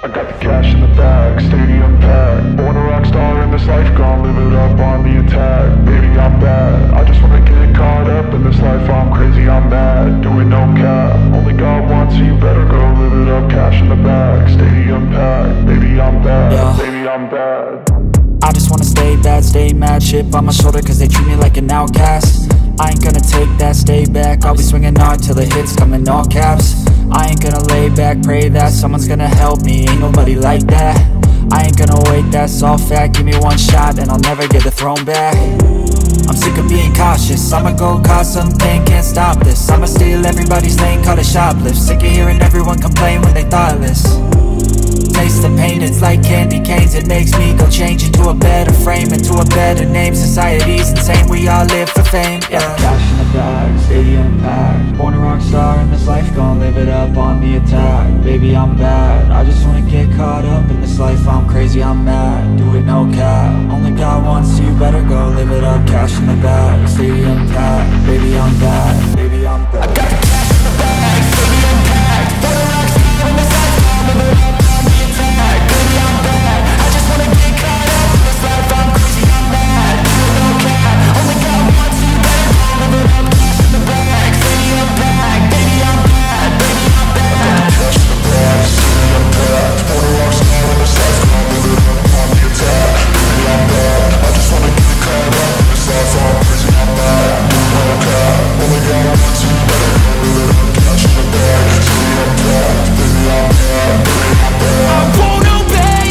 Speaker 3: I got the cash in the bag, stadium packed. Born a rock star in this life, gon' live it up on the attack. Baby, I'm bad, I just wanna get caught up in this life. I'm crazy, I'm mad, doing no cap. Only God wants, so you better go live it up. Cash in the bag, stadium packed. Baby, I'm bad, yeah. Baby, I'm bad.
Speaker 4: I just wanna stay bad, stay mad. Chip on my shoulder cause they treat me like an outcast. I ain't gonna take that, stay back. I'll be swinging hard till the hits come in all caps. I ain't gonna lay back, pray that someone's gonna help me. Ain't nobody like that. I ain't gonna wait, that's all fact. Give me one shot and I'll never get the throne back. I'm sick of being cautious, I'ma go cause something, can't stop this. I'ma steal everybody's lane, call it shoplift. Sick of hearing everyone complain when they thoughtless. Taste the pain, it's like candy canes. It makes me go change into a better frame, into a better name. Society's insane, we all live for fame, yeah. Cash in the bag, stadium packed. Born a rock star in this life, gon' live it up on the attack. Baby, I'm bad, I just wanna get caught up in this life. I'm crazy, I'm mad, do it no cap. Only God wants, so you better go live it up. Cash in the bag, stadium packed. Baby, I'm bad, baby, I'm bad. I got the cash in the bag, stadium packed. Born a rock star in this life, gon' live it up. Baby, I'm bad, I just wanna get caught up in this life. I'm crazy, I'm mad, do it no cap. Only God wants, so you better go live it up. Cash in the bag, stadium packed. Baby, I'm bad, baby, I'm bad. Cash in the bag, stadium packed. Born a rock star in this life, gon' live it up on the attack. Baby, I'm bad, I just wanna get caught up in this life. I'm crazy, I'm mad, do it no cap. Only God wants, so you better go live it up. Cash in the bag, stadium packed. Baby, I'm bad, baby, I'm bad. I won't obey.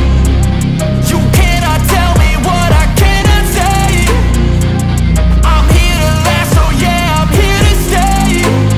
Speaker 4: You cannot tell me what I cannot say. I'm here to last, so yeah, I'm here to stay.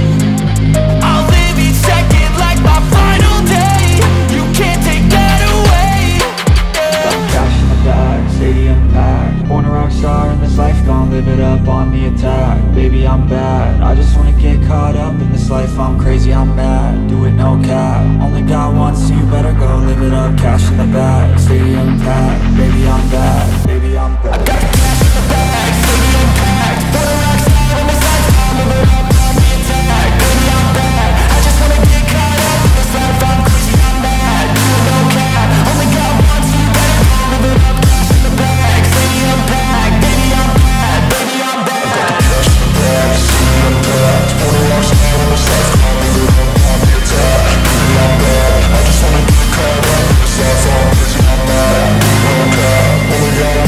Speaker 4: I'll live each second like my final day. You can't take that away, yeah. Cash in the bag, stadium packed. Born a rock star in this life, gon' live it up on the attack. Baby, I'm bad, I just wanna get caught up in this life. I'm crazy, I'm mad, do it no cap. Only God wants, so you better go live it up. Cash in the bag, stadium packed. Baby, I'm bad, baby, I'm bad. I got the cash in the bag, stadium packed. Born a rock star in this life, gon' live it up on the attack. Baby, I'm bad, I just wanna get caught up in this life. I'm crazy, I'm mad, do it no cap. Only God wants, so you better go live it up. Cash in the bag, stadium packed. Baby, I'm bad, baby, I'm bad. I got the cash in the bag, stadium packed. Born a rock star in this life, gon' live it up on the attack. Baby, I'm bad, I just wanna get caught up in this life. I'm crazy, I'm mad, do it no cap. Only God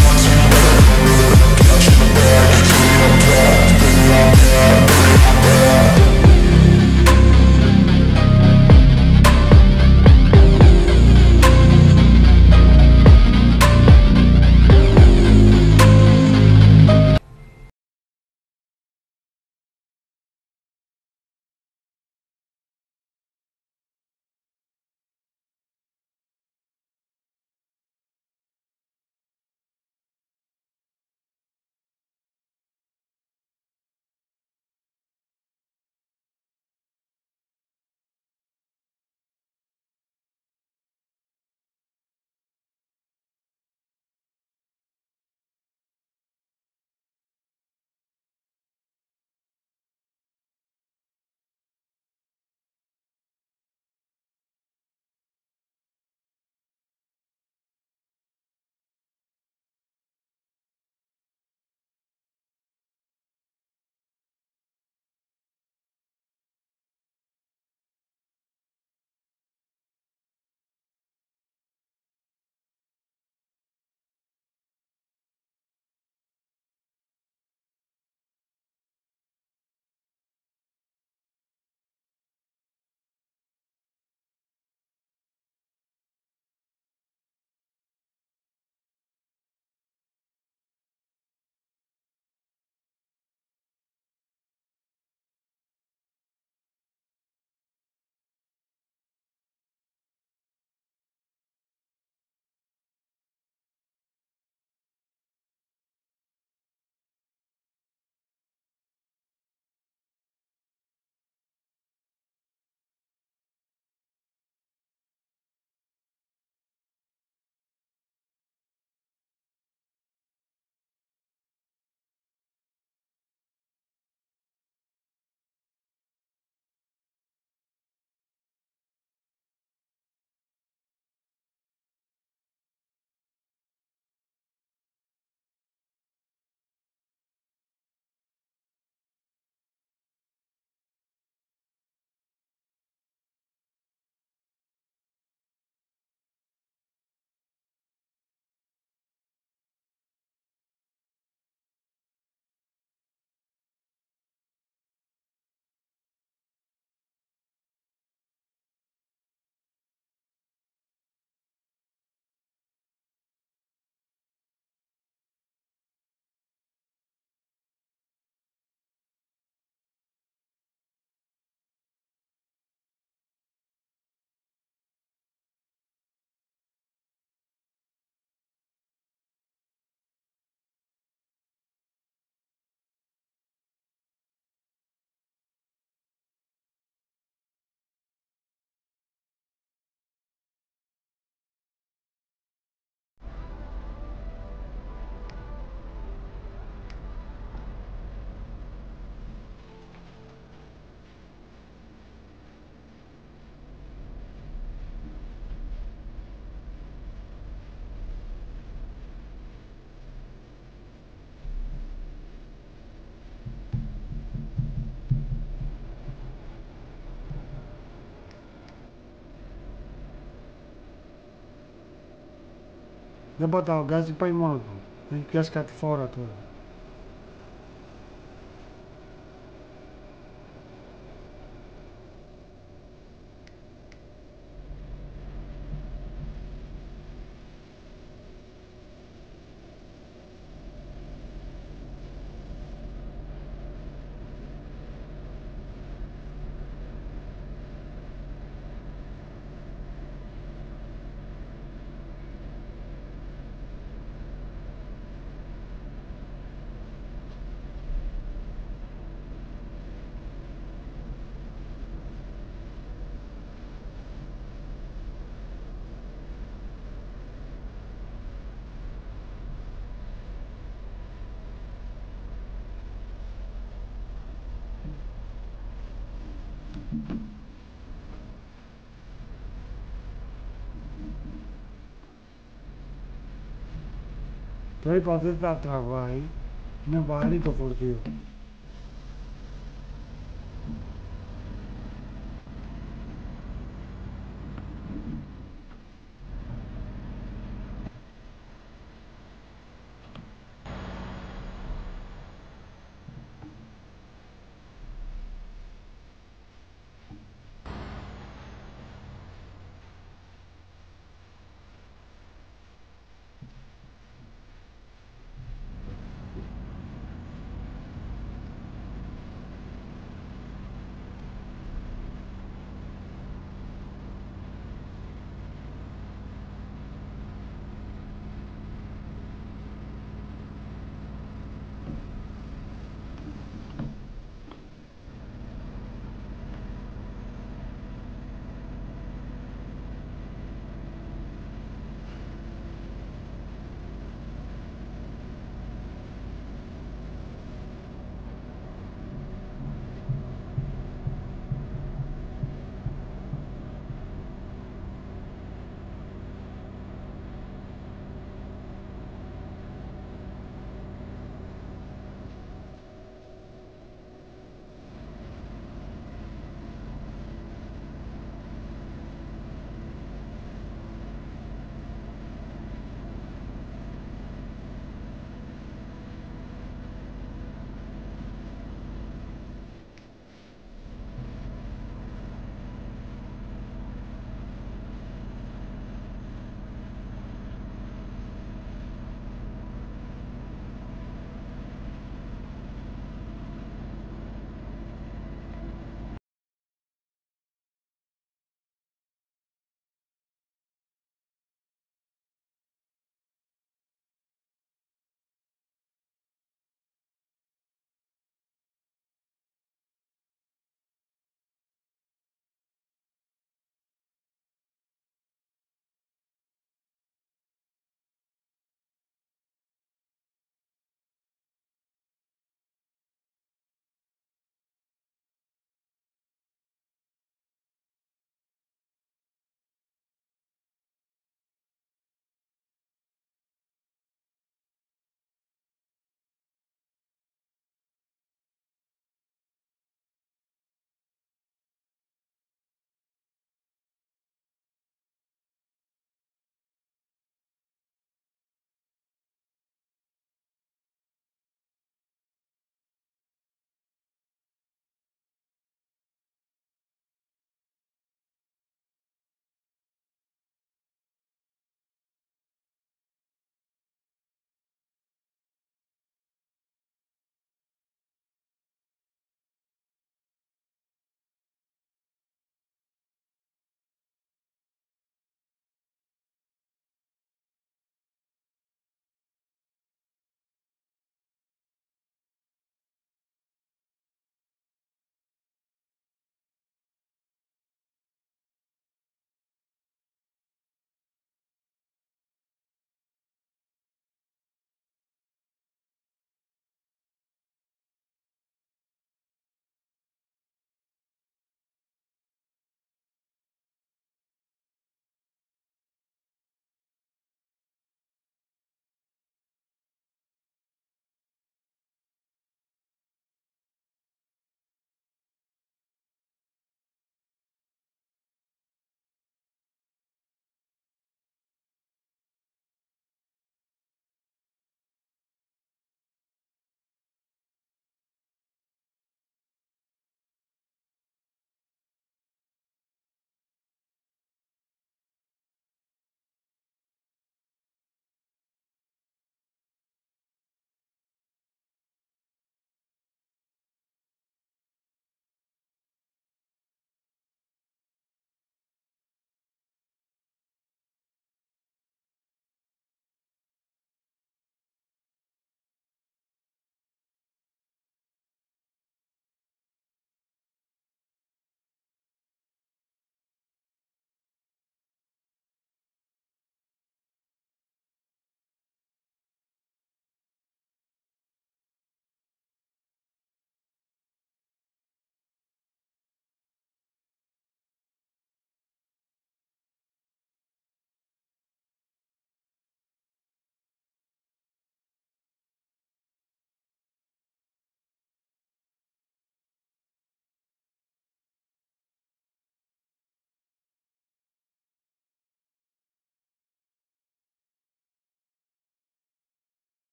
Speaker 1: Δεν πατάω γκάζι, πάει μόνο του. Έχει πιάσει κάτι φόρα τώρα. Το είπα δεν θα τραβάει, είναι βαρύ το φορτίο.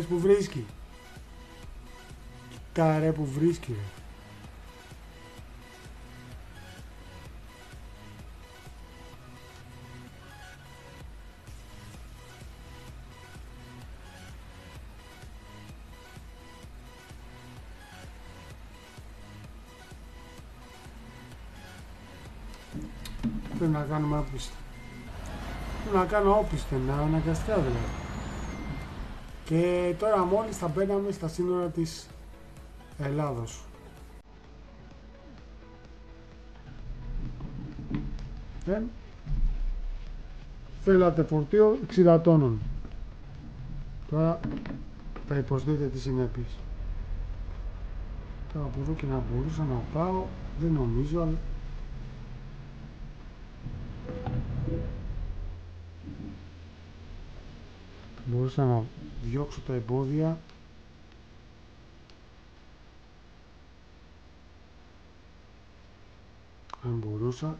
Speaker 1: που βρίσκει. Κοίτα ρε που βρίσκει ρε. Πρέπει να κάνουμε όπιστα. Πρέπει να κάνω όπιστα, να αναγκαστικά δηλαδή. Και τώρα μόλις θα μπαίναμε στα σύνορα της Ελλάδος. Ε, θέλατε φορτίο εξήντα τόνων. Τώρα θα υποστείτε τις συνέπειες. Τώρα από εδώ και να μπορούσα να πάω, δεν νομίζω, αλλά μπορούσα να διώξω τα εμπόδια. Αν μπορούσα.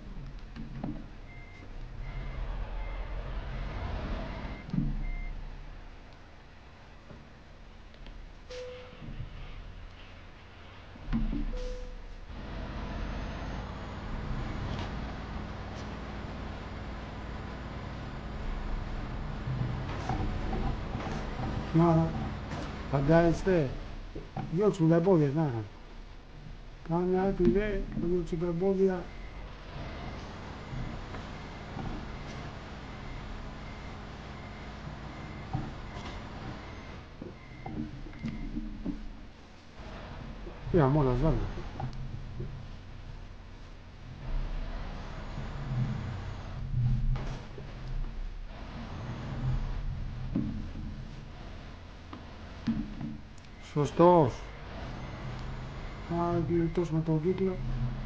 Speaker 1: Να, φαντάζεστε, διώξουμε τα εμπόδια, να. Κάνε άκρη, δε, διώξουμε τα εμπόδια. Πήγαμε όλα, σβάλουμε. Σωστός. Α, γλιτώσουμε τον κύκλο.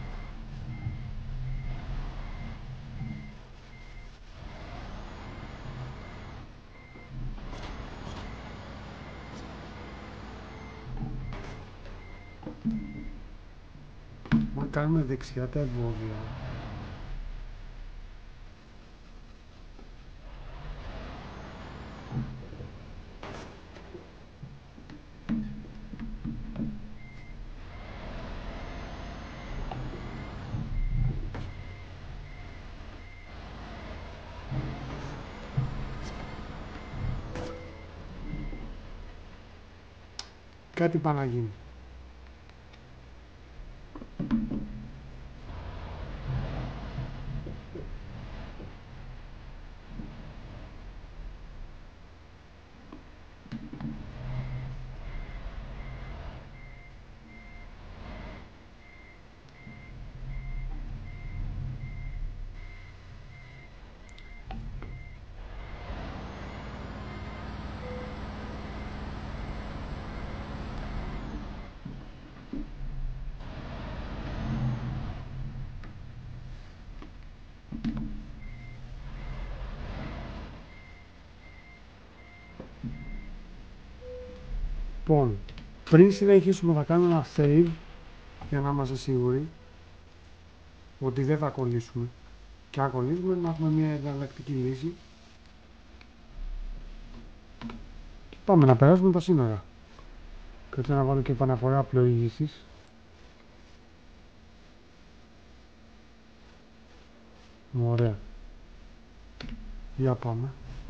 Speaker 1: Μα κάνουμε δεξιά τα εμπόδια. Κάτι πάει να γίνει. Λοιπόν, πριν συνεχίσουμε θα κάνουμε ένα save για να είμαστε σίγουροι ότι δεν θα κολλήσουμε. Και αν κολλήσουμε να έχουμε μια εναλλακτική λύση. Και πάμε να περάσουμε τα σύνορα. Κάτσε να βάλω και επαναφορά πλοήγησης. Ωραία. Για πάμε.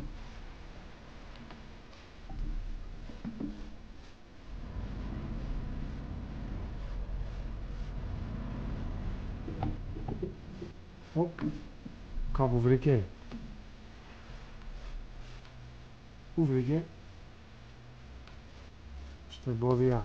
Speaker 1: Οπ, κάπου βρήκε. Πού βρήκε? Στο εμπόδια.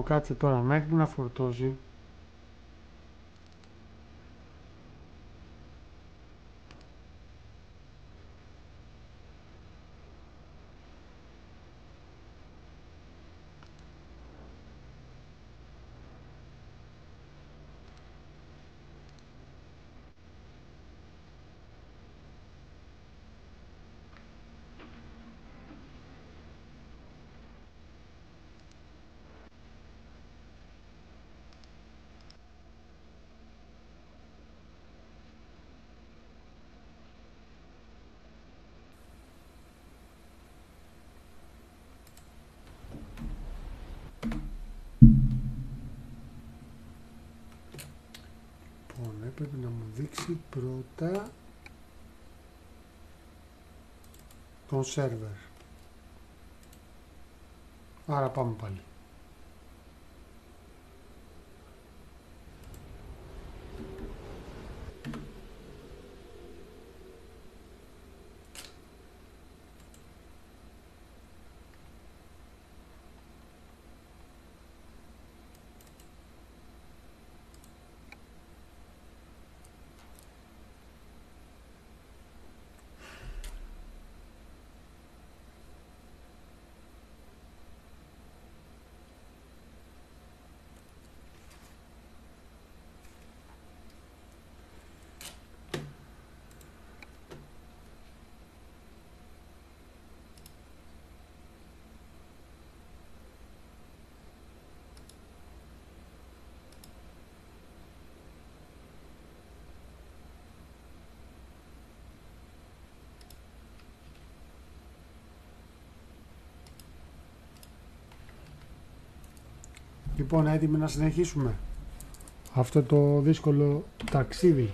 Speaker 1: κάτσε τώρα να έχουμε να φορτώσει. Πρέπει να μου δείξει πρώτα τον σερβερ. Άρα πάμε πάλι. Λοιπόν, έτοιμοι να συνεχίσουμε αυτό το δύσκολο ταξίδι.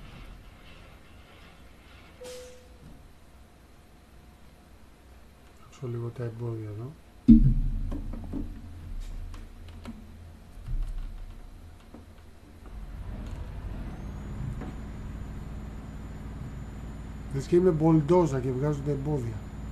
Speaker 1: Όσο λίγο τα εμπόδια εδώ. Δες και είμαι μπολντόζα και βγάζω τα εμπόδια.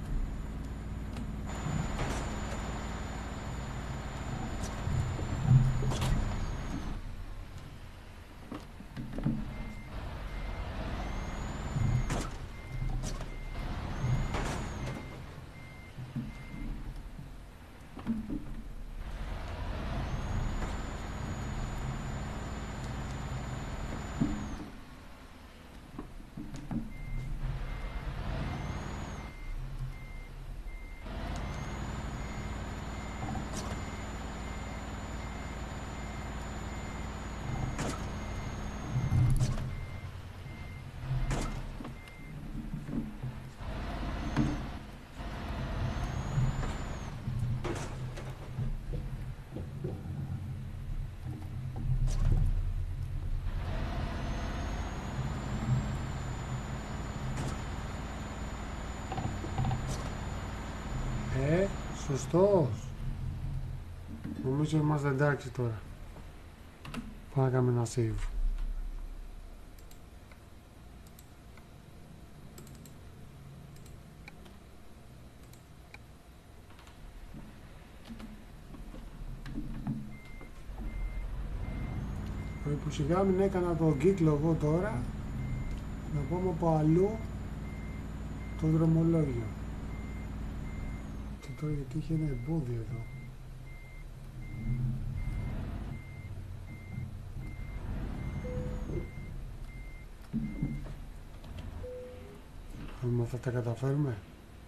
Speaker 1: Ε, σωστός. Νομίζω είμαστε εντάξει τώρα. Πάμε να κάνουμε ένα save. Που σιγά μην έκανα τον κύκλο εγώ τώρα, να πάμε από αλλού το δρομολόγιο. Και τώρα γιατί είχε ένα εμπόδιο εδώ. Αν θα τα καταφέρουμε.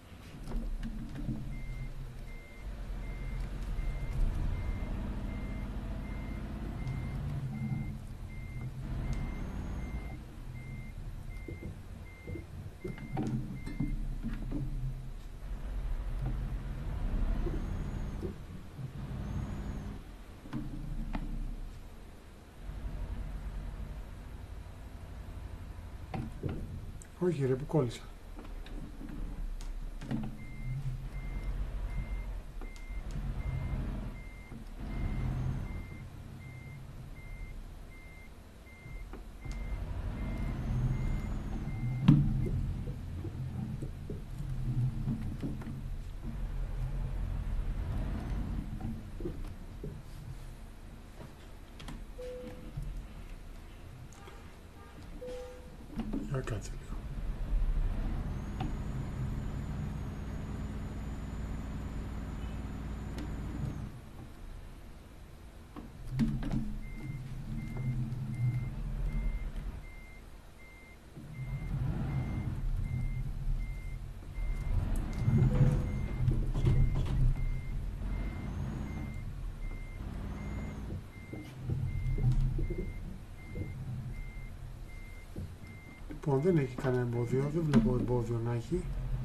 Speaker 1: Όχι ρε, που κόλλησα. κάτσε λίγο. Λοιπόν, δεν έχει κανένα εμπόδιο, δεν βλέπω εμπόδιο να έχει.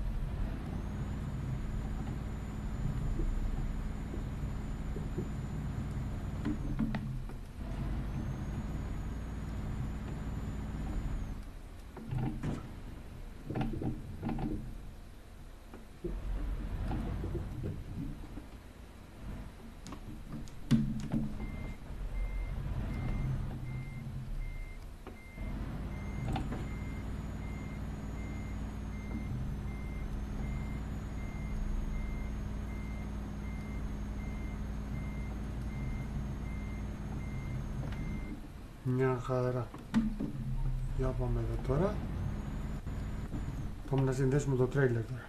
Speaker 1: Μια χαρά. Για πάμε εδώ τώρα. Πάμε να συνδέσουμε το τρέιλερ τώρα.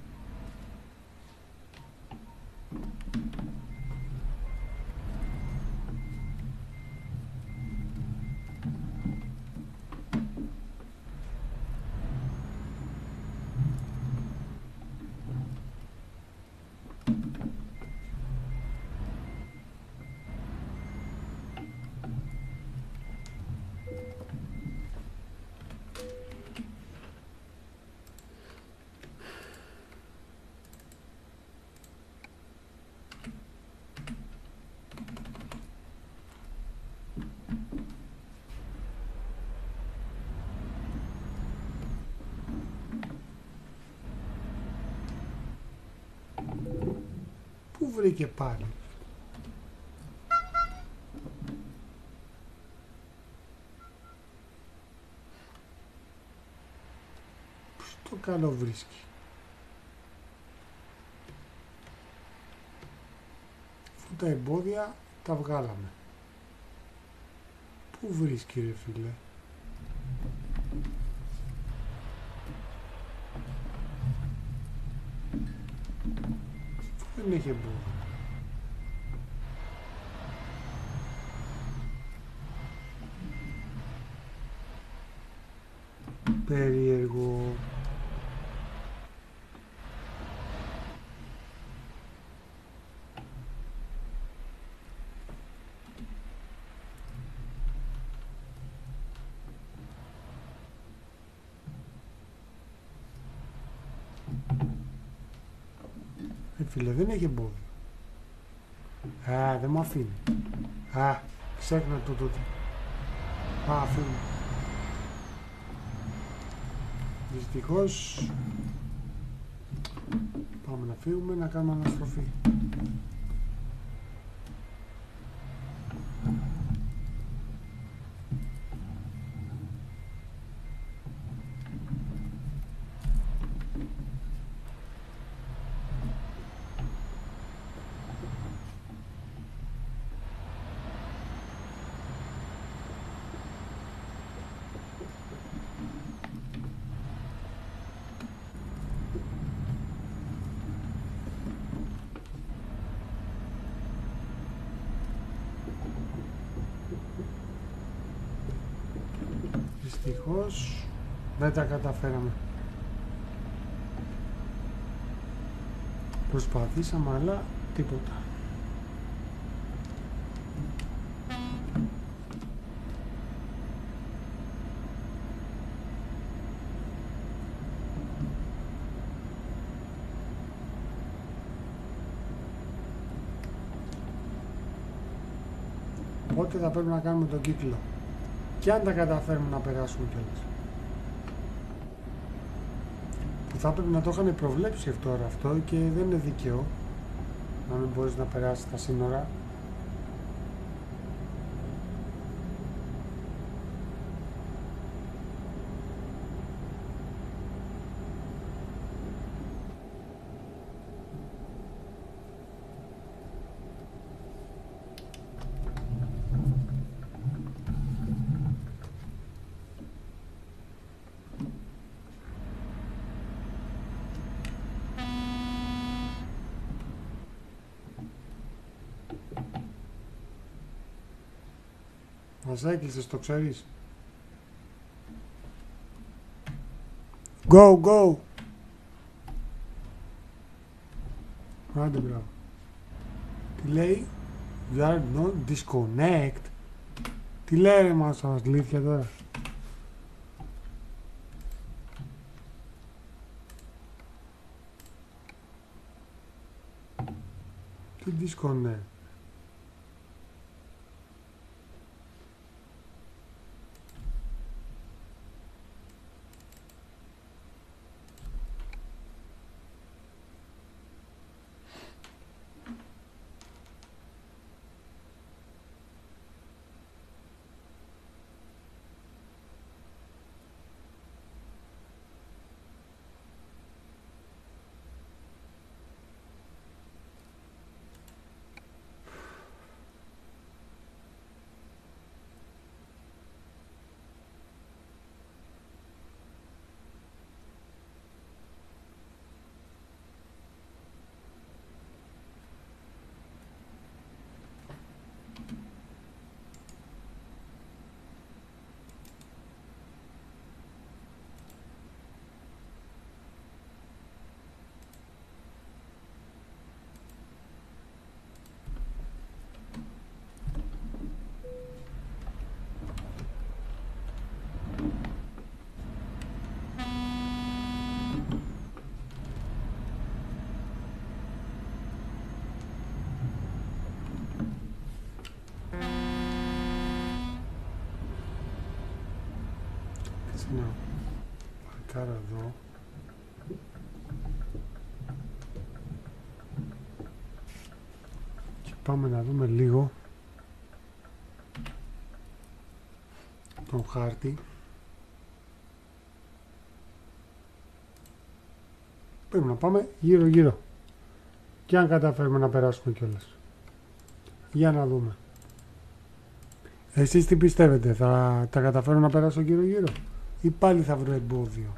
Speaker 1: Πού βρήκε πάλι? Πώς το καλό βρίσκει? Αφού τα εμπόδια τα βγάλαμε. Πού βρίσκει ρε φίλε? Δεν έχει εμπόδιο. Περίεργο. Ε, φίλε, δεν έχει εμπόδιο. Α, δεν μου αφήνει. Α, ξέχνα το τότε. Α, αφήνει. Δυστυχώς πάμε να φύγουμε, να κάνουμε αναστροφή. Δυστυχώς δεν τα καταφέραμε. Προσπαθήσαμε αλλά τίποτα. Οπότε θα πρέπει να κάνουμε τον κύκλο. Και αν τα καταφέρουμε να περάσουμε κιόλας. Που θα πρέπει να το είχαν προβλέψει τώρα αυτό και δεν είναι δίκαιο να μην μπορείς να περάσεις τα σύνορα. Μας έκλεισες, το ξέρεις. Go, go! Άντε, μπράβο. Τι λέει? We are not disconnect. Τι λέει ρε μας τα αλήθεια τώρα? Τι disconnect? Να παρκάρω εδώ. Και πάμε να δούμε λίγο τον χάρτη. Πρέπει να πάμε γύρω γύρω. Και αν καταφέρουμε να περάσουμε κιόλας. Για να δούμε. Εσείς τι πιστεύετε, θα τα καταφέρω να περάσω γύρω γύρω ή πάλι θα βρω εμπόδιο?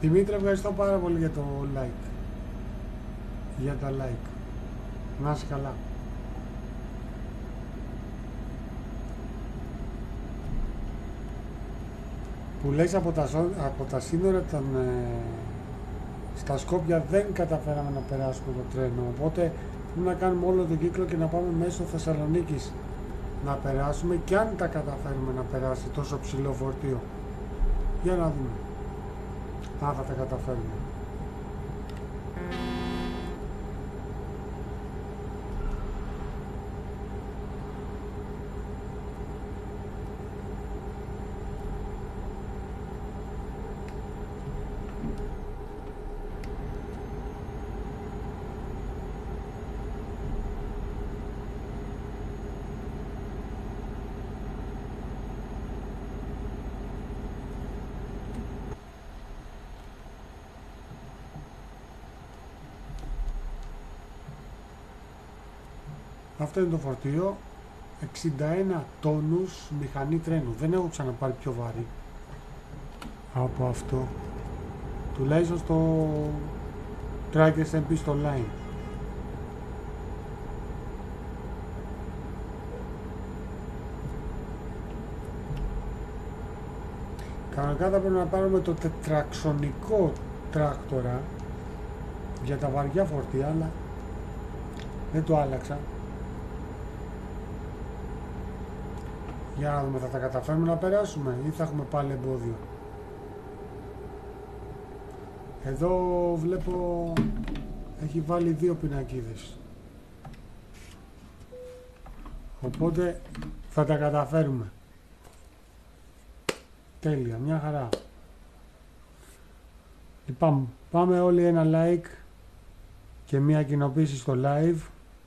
Speaker 1: Δημήτρη, ευχαριστώ πάρα πολύ για το like. Για τα like. Να είσαι καλά. Που λες από τα, από τα σύνορα των, ε, στα Σκόπια δεν καταφέραμε να περάσουμε το τρένο, οπότε πρέπει να κάνουμε όλο τον κύκλο και να πάμε μέσω Θεσσαλονίκης να περάσουμε, και αν τα καταφέρουμε να περάσει τόσο ψηλό φορτίο. Για να δούμε αν θα τα καταφέρουμε. Αυτό είναι το φορτίο, εξήντα ένα τόνους μηχανή τρένου. Δεν έχω ξαναπάρει πιο βαρύ από αυτό, τουλάχιστον στο Track ες εμ πι στο Line. Κανονικά θα πρέπει να πάρουμε το τετραξονικό τράκτορα για τα βαριά φορτία, αλλά δεν το άλλαξα. Για να δούμε, θα τα καταφέρουμε να περάσουμε ή θα έχουμε πάλι εμπόδιο. Εδώ βλέπω έχει βάλει δύο πινακίδες, οπότε θα τα καταφέρουμε. Τέλεια, μια χαρά. Λοιπόν, πάμε όλοι ένα like και μια κοινοποίηση στο live.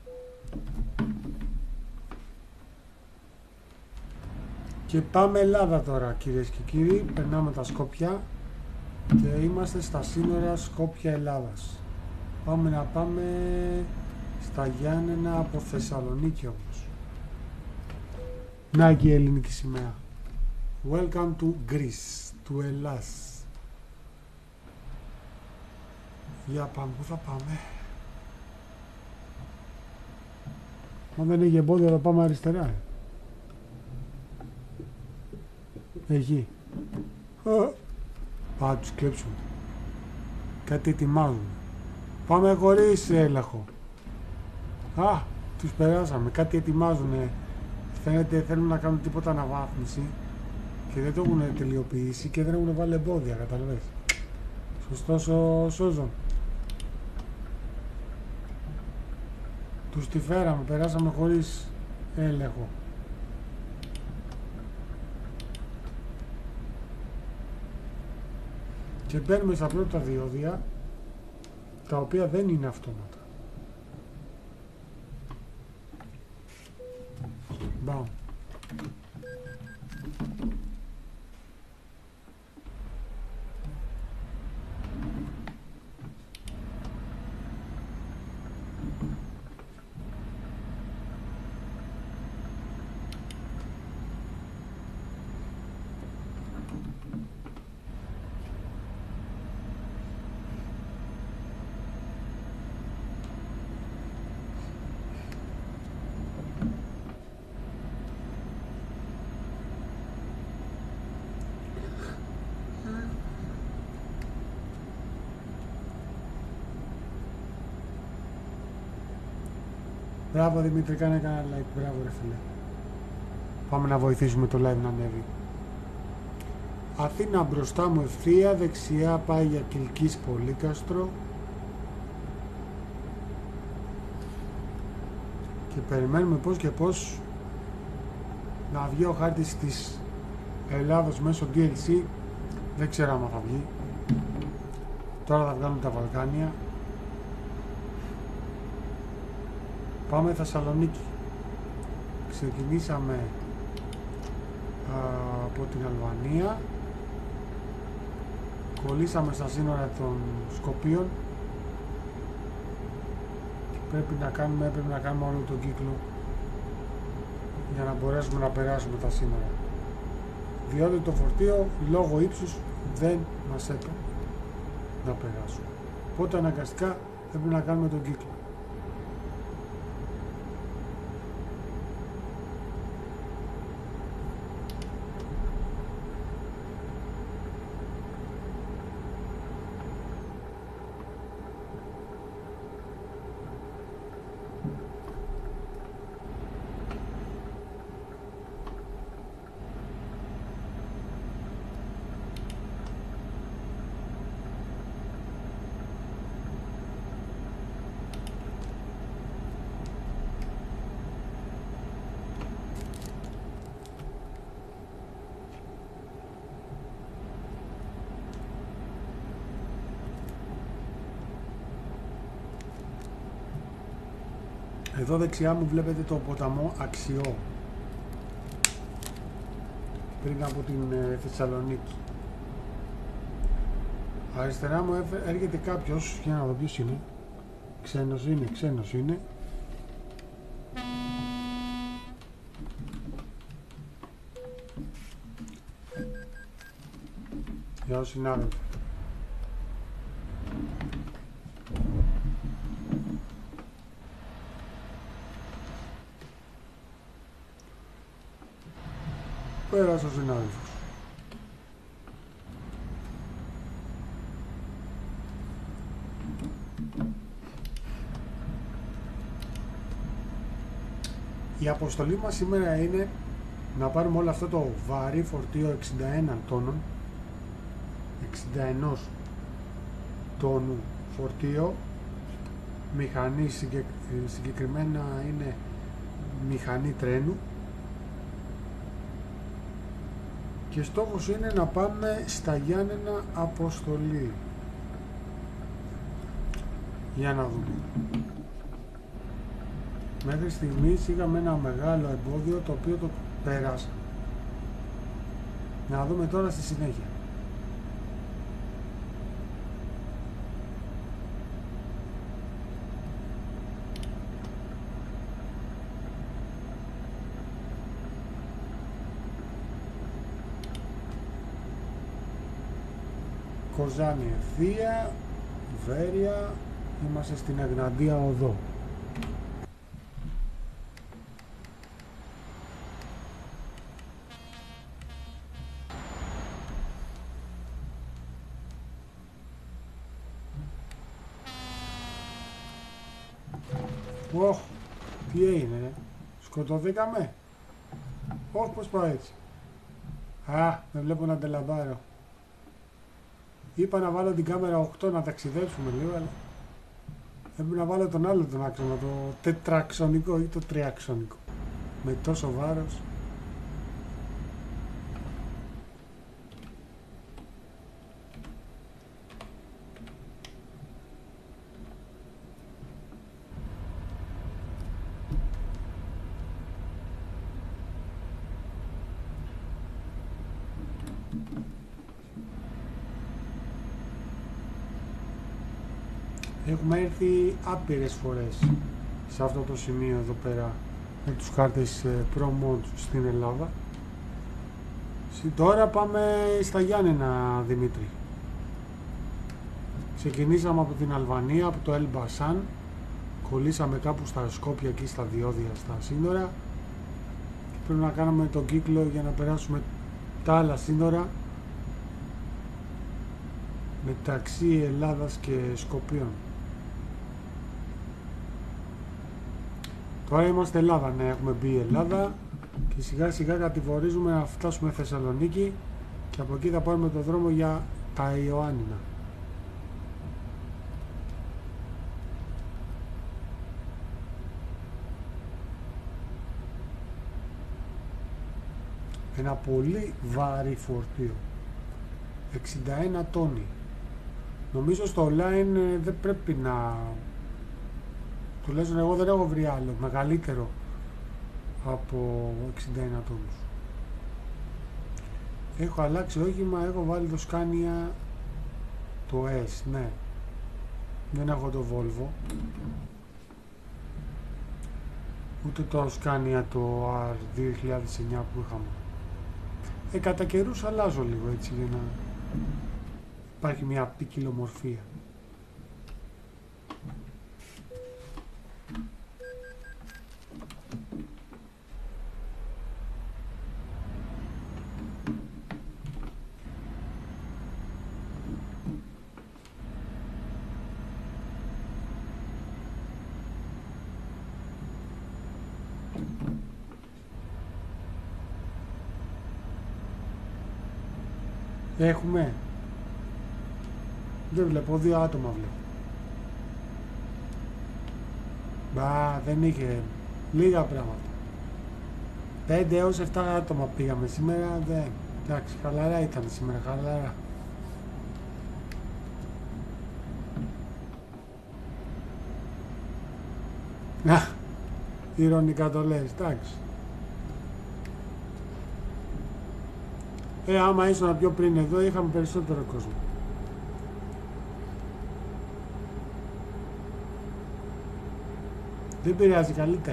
Speaker 1: Και πάμε Ελλάδα τώρα, κυρίες και κύριοι. Περνάμε τα Σκόπια και είμαστε στα σύνορα Σκόπια-Ελλάδας. Πάμε να πάμε στα Γιάννενα από Θεσσαλονίκη όμως. Να και η ελληνική σημαία. Welcome to Greece, to Ελλάς. Για πάμε, πού θα πάμε? Μα δεν έχει εμπόδιο, θα πάμε αριστερά. Εκεί. Πάμε να τους κλέψουμε. Κάτι ετοιμάζουν. Πάμε χωρίς έλεγχο. Α, τους περάσαμε. Κάτι ετοιμάζουνε. Φαίνεται θέλουν να κάνουν τίποτα αναβάθμιση και δεν το έχουν τελειοποιήσει και δεν έχουν βάλει εμπόδια, καταλαβαίνεις. Σωστός ο Σόζον. Τους τη φέραμε, περάσαμε χωρίς έλεγχο. Και μπαίνουμε στα πρώτα διόδια, τα οποία δεν είναι αυτόματα. Μπαμ. Μπράβο Δημήτρη, κάνε κανένα like, μπράβο ρε φίλε. Πάμε να βοηθήσουμε το live να ανέβει. Αθήνα μπροστά μου ευθεία, δεξιά πάει για Κιλκής Πολύκαστρο. Και περιμένουμε πώς και πώς να βγει ο χάρτης της Ελλάδος μέσω ντι ελ σι. Δεν ξέρω άμα θα βγει. Τώρα θα βγάλουν τα Βαλκάνια. Πάμε Θεσσαλονίκη. Ξεκινήσαμε α, από την Αλβανία. Κολλήσαμε στα σύνορα των Σκοπίων. Πρέπει να κάνουμε, πρέπει να κάνουμε όλο τον κύκλο για να μπορέσουμε να περάσουμε τα σύνορα. Διότι το φορτίο λόγω ύψους δεν μας έπαιρνε. να περάσουμε. Οπότε αναγκαστικά πρέπει να κάνουμε τον κύκλο. Εδώ δεξιά μου βλέπετε το ποταμό Αξιό, πριν από την ε, Θεσσαλονίκη. Αριστερά μου έρχεται κάποιος, για να δω ποιος είναι. Ξένος είναι, ξένος είναι. Γεια σου συνάδελφε. Πέρασε ο συνάδελφος. Η αποστολή μας σήμερα είναι να πάρουμε όλο αυτό το βαρύ φορτίο εξήντα ένα τόνων, εξήντα ένα τόνου φορτίο, μηχανή συγκεκριμένα είναι μηχανή τρένου, και στόχος είναι να πάμε στα Γιάννενα αποστολή. Για να δούμε. Μέχρι στιγμής είχαμε ένα μεγάλο εμπόδιο το οποίο το πέρασα. Να δούμε τώρα στη συνέχεια. Κοζάνη ευθεία, Βέρεια, είμαστε στην Εγναντία οδό. Ωχ, τι έγινε ρε, σκοτωθήκαμε. Όχι, πως πάει έτσι. Α, με βλέπω να τελαμπάρω. Είπα να βάλω την κάμερα οκτώ να ταξιδέψουμε λίγο, αλλά έπρεπε να βάλω τον άλλο τον άξονα, το τετραξονικό ή το τριαξονικό. Με τόσο βάρος. Έχουμε έρθει άπειρες φορές σε αυτό το σημείο εδώ πέρα με τους χάρτες Pro Mods στην Ελλάδα. Τώρα πάμε στα Γιάννενα, Δημήτρη. Ξεκινήσαμε από την Αλβανία, από το Ελμπασάν, κολλήσαμε κάπου στα Σκόπια εκεί στα διόδια στα σύνορα και πρέπει να κάνουμε τον κύκλο για να περάσουμε τα άλλα σύνορα μεταξύ Ελλάδας και Σκοπίων. Τώρα είμαστε Ελλάδα, ναι, έχουμε μπει Ελλάδα και σιγά σιγά κατηφορίζουμε να φτάσουμε Θεσσαλονίκη και από εκεί θα πάρουμε το δρόμο για τα Ιωάννινα. Ένα πολύ βαρύ φορτίο, εξήντα ένα τόνοι. Νομίζω στο online δεν πρέπει να... Τουλάχιστον εγώ δεν έχω βρει άλλο μεγαλύτερο από εξήντα ένα τόνους. Έχω αλλάξει όχημα, έχω βάλει το Scania το S, ναι. Δεν έχω το Volvo. Ούτε το Scania το αρ δύο χιλιάδες εννιά που είχαμε. Ε, κατά καιρούς αλλάζω λίγο έτσι για να... υπάρχει μια ποικιλομορφία. Έχουμε. Δεν βλέπω, δύο άτομα βλέπω. Μπα, δεν είχε λίγα πράγματα. Πέντε έως εφτά άτομα πήγαμε σήμερα, δεν. Εντάξει, χαλαρά ήταν σήμερα, χαλαρά. Να, ηρωνικά το λες, εντάξει. Ε, άμα ήσουν πιο πριν εδώ, είχαμε περισσότερο κόσμο. Δεν πειράζει, καλύτερα.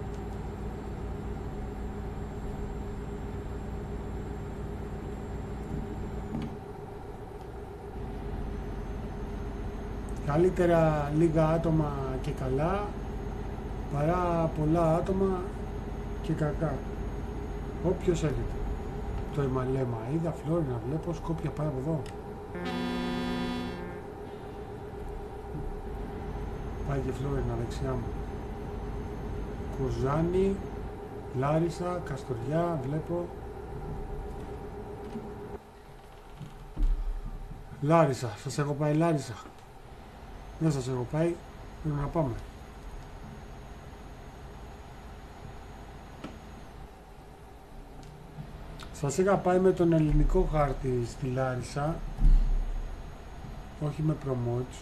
Speaker 1: Καλύτερα λίγα άτομα και καλά, παρά πολλά άτομα και κακά. Όποιος έρχεται. Το Ιμαλέμα, είδα Φλόρινα, βλέπω Σκόπια πάει από εδώ. Πάει και Φλόρινα δεξιά μου. Κοζάνη, Λάρισα, Καστοριά, βλέπω. Λάρισα, σας έχω πάει Λάρισα. Δεν σας έχω πάει, πρέπει να πάμε. Σας είχα πάει με τον ελληνικό χάρτη στη Λάρισα, όχι με promotes.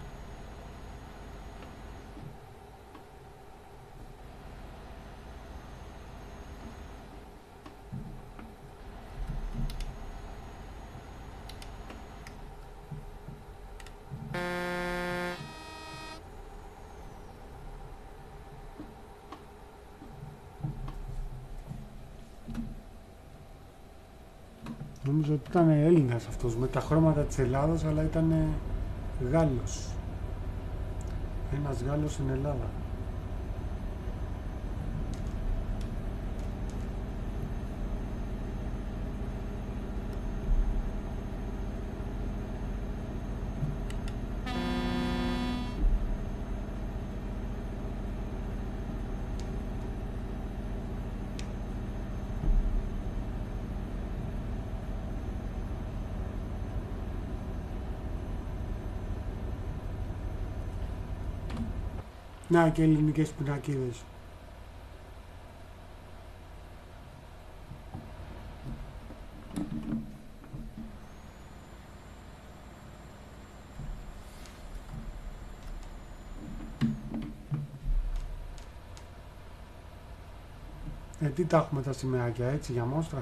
Speaker 1: Νομίζω ότι ήταν Έλληνας αυτός, με τα χρώματα της Ελλάδος, αλλά ήταν Γάλλος. Ένας Γάλλος στην Ελλάδα. Να και ελληνικές πινακίδες. Ε, τι τα έχουμε τα σημαίακια έτσι για μόστρα.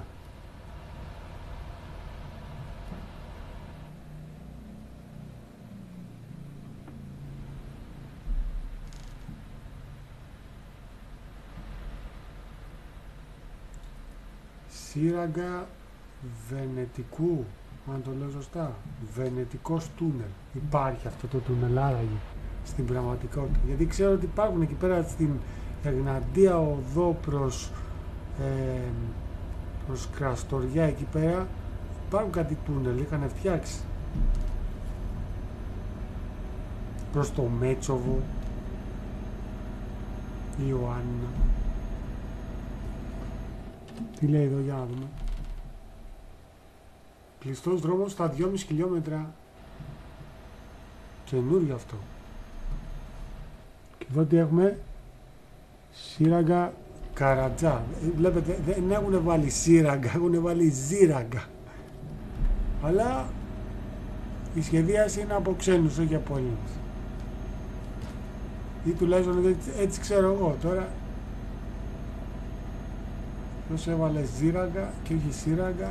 Speaker 1: Σύραγγα Βενετικού, αν το λέω σωστά, Βενετικός τούνελ. Υπάρχει αυτό το τούνελ άραγε στην πραγματικότητα? Γιατί ξέρω ότι υπάρχουν εκεί πέρα στην Εγναντία οδό προς, ε, προς Κραστοριά, εκεί πέρα υπάρχουν κάτι τούνελ, είχαν φτιάξει. Προς το Μέτσοβο, Ιωάννα. Τι λέει εδώ, για να δούμε. Κλειστός δρόμος στα δυόμισι χιλιόμετρα. Καινούριο αυτό. Και εδώ τι έχουμε? Σύραγγα Καρατζά. Βλέπετε, δεν έχουν βάλει σύραγγα, έχουν βάλει ζύραγγα. Αλλά η σχεδίαση είναι από ξένους, όχι από Έλληνες. Ή τουλάχιστον έτσι, έτσι ξέρω εγώ τώρα. Ποιος έβαλε ζύραγγα και όχι σύραγγα,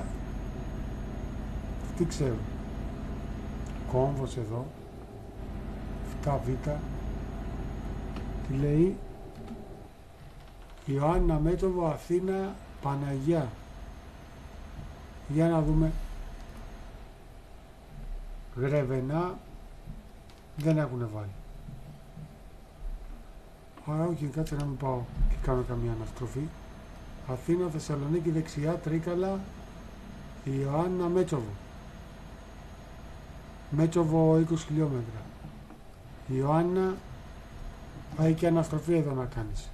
Speaker 1: τι ξέρω. Κόμβος εδώ, εφτά β. Τι λέει? Ιωάννα Μέτωπο, Αθήνα, Παναγιά. Για να δούμε. Γρεβενά δεν έχουν βάλει. Άρα όχι, κάτσε να μην πάω και κάνω καμία αναστροφή. Αθήνα, Θεσσαλονίκη δεξιά, Τρίκαλα, Ιωάννα, Μέτσοβο. Μέτσοβο είκοσι χιλιόμετρα. Ιωάννα, πάει και αναστροφή εδώ να κάνεις.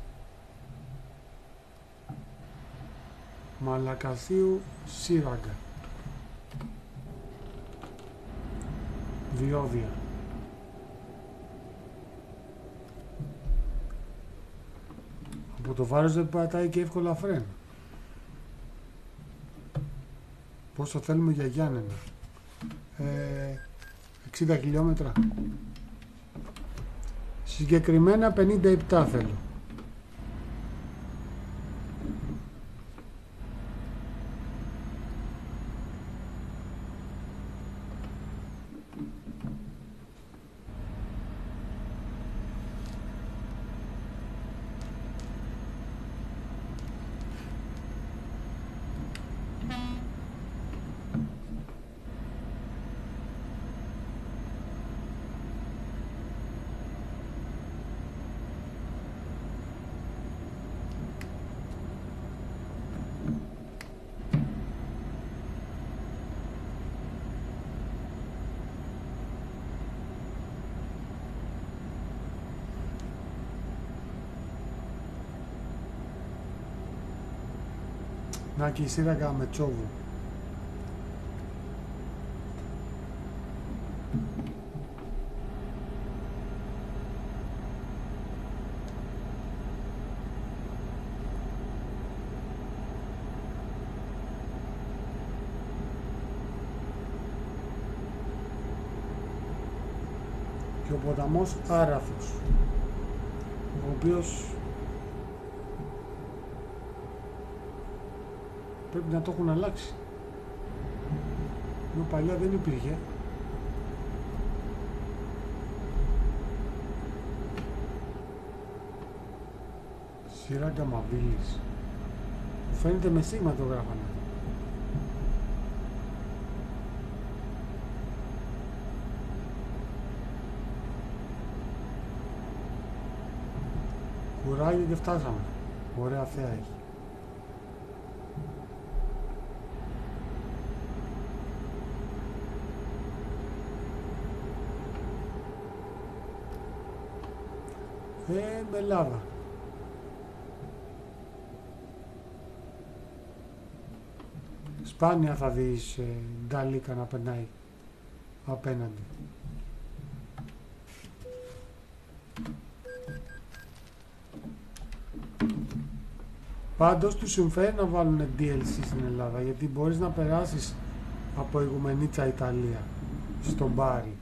Speaker 1: Μαλακασίου, Σύραγγα. Διόδια. Από το βάρος δεν πατάει και εύκολα φρένα. Πόσο θέλουμε για Γιάννενα? Ε, εξήντα χιλιόμετρα. Συγκεκριμένα πενήντα επτά θέλω. Να και η Σύραγγα με Τσόβου. Και ο ποταμός Άραθος, ο οποίος πρέπει να το έχουν αλλάξει. Ενώ παλιά δεν υπήρχε. Σύραγγα Μαβίλης. Μου φαίνεται με σίγμα το γράφανε. Κουράγιο και φτάσαμε. Ωραία θέα έχει. Ε, με λάβα. Σπάνια θα δεις ε, νταλίκα να περνάει απέναντι. Πάντως τους συμφέρει να βάλουν ντι ελ σι στην Ελλάδα, γιατί μπορείς να περάσεις από Ιγουμενίτσα Ιταλία στο Μπάρι.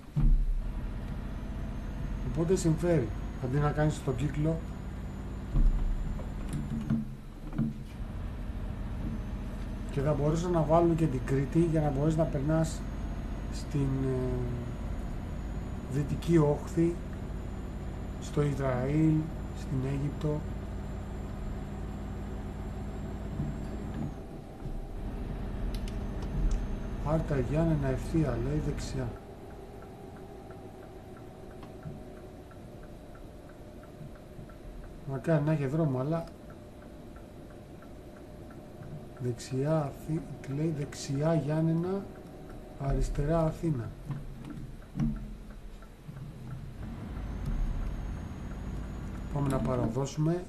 Speaker 1: Οπότε συμφέρει. Αντί να κάνεις τον κύκλο, και θα μπορούσαν να βάλουν και την Κρήτη για να μπορείς να περνάς στην ε, Δυτική Όχθη, στο Ισραήλ, στην Αίγυπτο. Άρτα Γιάννενα ευθεία, λέει δεξιά. Μακάρι να έχει δρόμο, αλλά δεξιά, λέει δεξιά Γιάννενα, αριστερά Αθήνα. Πάμε να παραδώσουμε.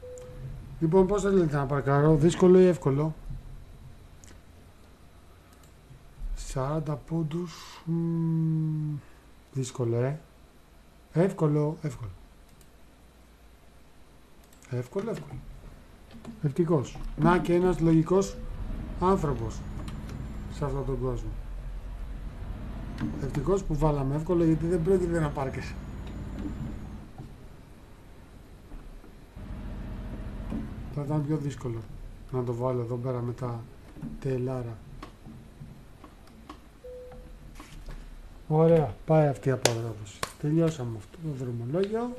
Speaker 1: Λοιπόν, πώς θέλετε να παρακαλώ, δύσκολο ή εύκολο? σαράντα πόντους. Μ, δύσκολο, ε. Εύκολο, εύκολο. Εύκολο, εύκολο. Ευτυχώς. Να και ένας λογικός άνθρωπος σε αυτόν τον κόσμο. Ευτυχώς που βάλαμε εύκολο, γιατί δεν πρόκειται να πάρκεσαι. Θα ήταν πιο δύσκολο να το βάλω εδώ πέρα με τα τελάρα. Ωραία, πάει αυτή η αποδρόμηση. Τελειώσαμε αυτό το δρομολόγιο.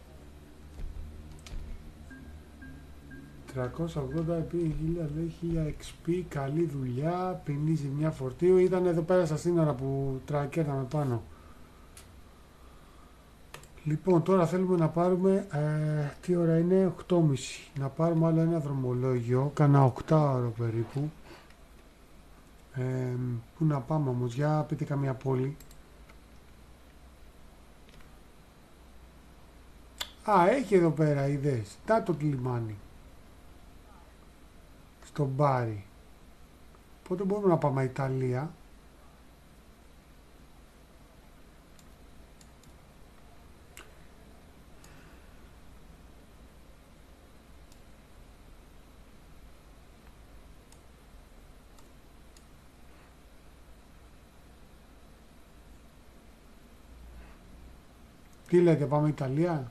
Speaker 1: τριακόσια ογδόντα επί χίλια, λέει χίλια εξ πι, καλή δουλειά, ποινή ζημιά φορτίου. Ήταν εδώ πέρα στα σύνορα που τρακέταμε πάνω. Λοιπόν, τώρα θέλουμε να πάρουμε, ε, τι ώρα είναι, οκτώ και μισή. Να πάρουμε άλλο ένα δρομολόγιο, κάνα οκτάωρο περίπου. Ε, πού να πάμε όμως, για πείτε καμία πόλη. Α, έχει εδώ πέρα ιδέες. Τα το λιμάνι. Στο Μπάρι. Οπότε μπορούμε να πάμε Ιταλία. Τι λέτε, πάμε Ιταλία?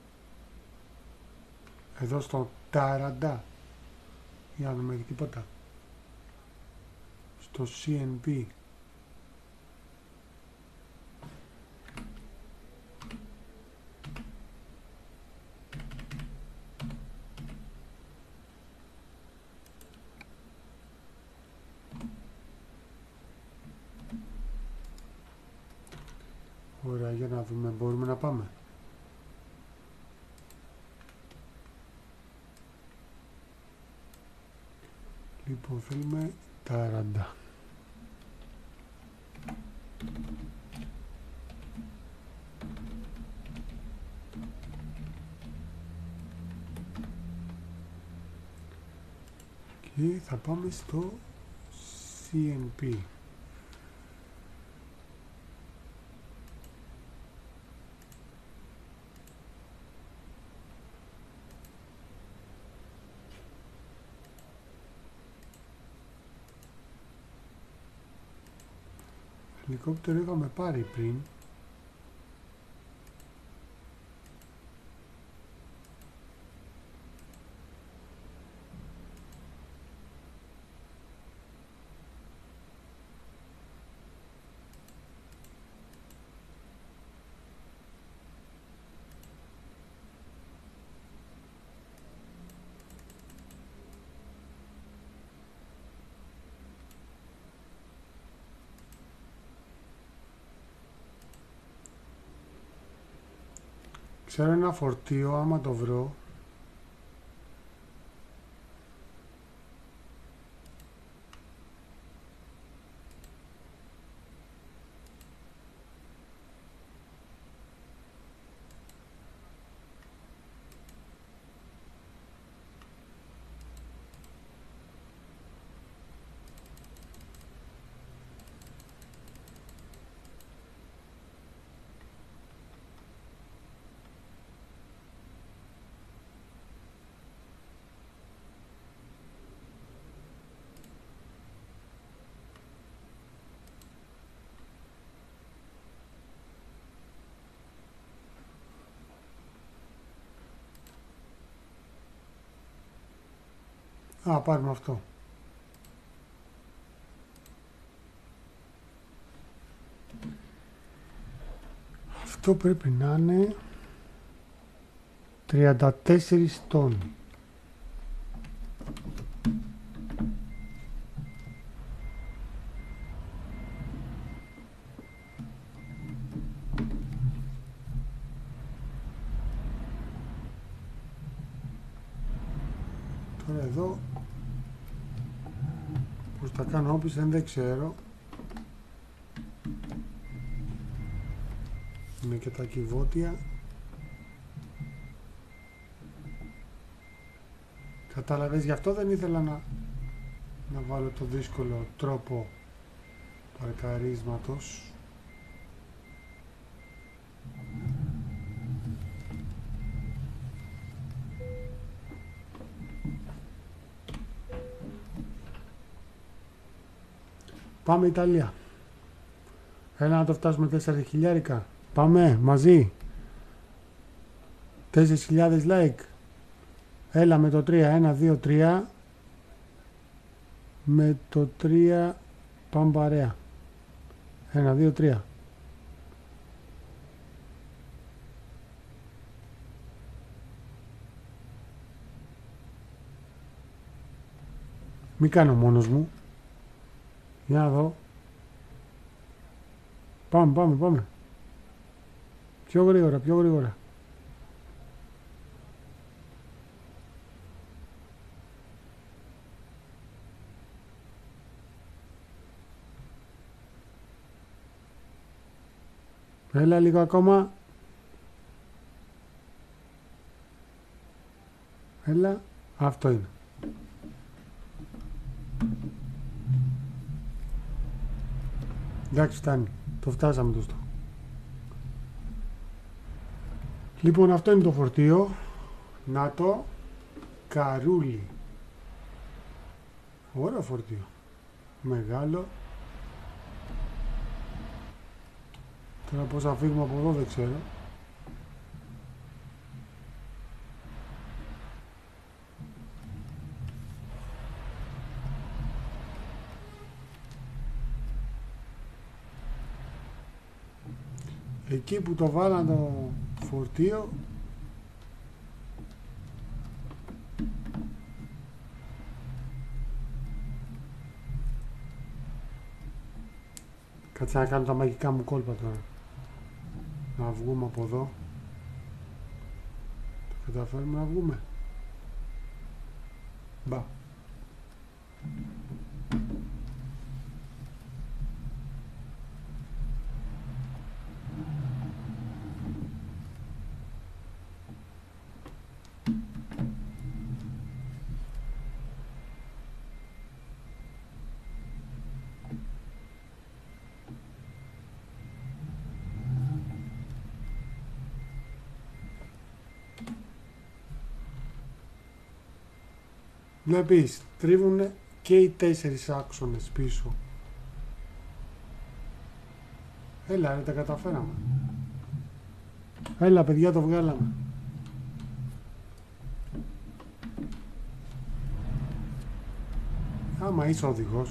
Speaker 1: Εδώ στο Ταραντά. Για να δούμε τίποτα. Στο σι εν πι. Ωραία, για να δούμε, μπορούμε να πάμε. Λοιπόν, θέλουμε ταράντα. Και θα πάμε στο σι εν πι. Ελικόπτερο είχαμε πάρει πριν. Ξέρω ένα φορτίο, άμα το βρω. Α, πάρουμε αυτό. Αυτό πρέπει να είναι τριάντα τέσσερις τόνοι. Τώρα εδώ πώς τα κάνω όπισθεν δεν ξέρω. Είναι και τα κυβότια. Κατάλαβες, γι' αυτό δεν ήθελα να, να βάλω το δύσκολο τρόπο παρκαρίσματος. Πάμε Ιταλία. Έλα να το φτάσουμε τέσσερα χιλιάρικα. Πάμε μαζί. τέσσερις χιλιάδες like. Έλα με το τρία. ένα, δύο, τρία. Με το τρία πάμε παρέα. ένα, δύο, τρία. Μη κάνω μόνος μου. Για να δω. Πάμε, πάμε, πάμε. Πιο γρήγορα, πιο γρήγορα. Έλα λίγο ακόμα. Έλα. Αυτό είναι. Εντάξει, φτάνει. Το φτάσαμε το στόχο. Λοιπόν, αυτό είναι το φορτίο. Να το. Καρούλι. Ωραίο φορτίο. Μεγάλο. Τώρα πώς θα φύγουμε από εδώ δεν ξέρω. Εκεί που το βάλαν το φορτίο κάτσε να κάνω τα μαγικά μου κόλπα τώρα. Να βγούμε από εδώ. Το καταφέρουμε να βγούμε. Μπα. Βλέπεις, τρίβουν και οι τέσσερις άξονες πίσω. Έλα ρε, τα καταφέραμε. Έλα παιδιά, το βγάλαμε. Άμα είσαι οδηγός.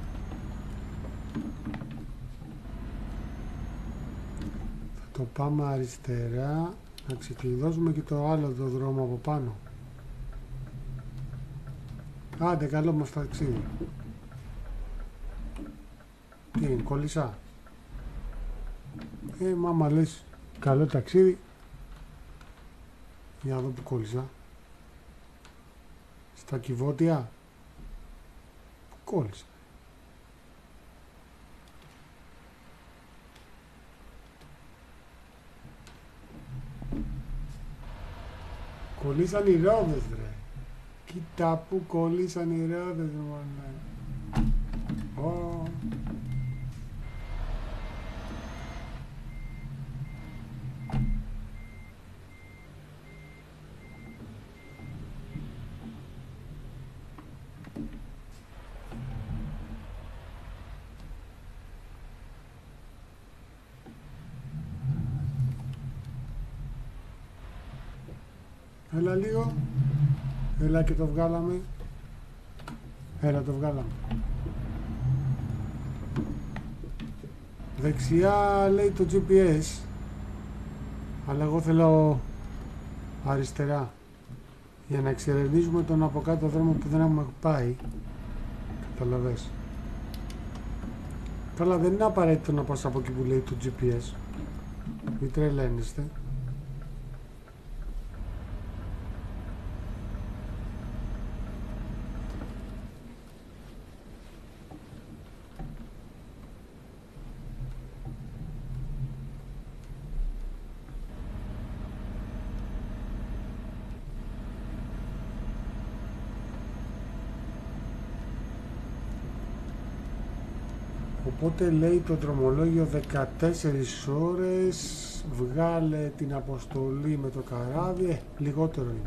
Speaker 1: Θα το πάμε αριστερά. Να ξεκλειδώσουμε και το άλλο το δρόμο από πάνω. Άντε, καλό μας ταξίδι. Τι είναι, κόλλησα. Ε, μάμα λες, καλό ταξίδι. Για να δω που κόλλησα. Στα Κιβώτια. Που κόλλησα. Κολλήσαν οι ρόδες, ρε. Κοίτα που κολλήσαν οι ρόδες, μάνα. Oh. Έλα λίγο. Έλα και το βγάλαμε. Έλα το βγάλαμε. Δεξιά λέει το τζι πι ες. Αλλά εγώ θέλω αριστερά. Για να εξερευνήσουμε τον από κάτω δρόμο που δεν έχουμε πάει. Καταλαβες. Καλά, δεν είναι απαραίτητο να πας από εκεί που λέει το τζι πι ες. Μην τρελαίνεστε. Οπότε λέει το δρομολόγιο δεκατέσσερις ώρες, βγάλε την αποστολή με το καράβι, ε, λιγότερο είναι.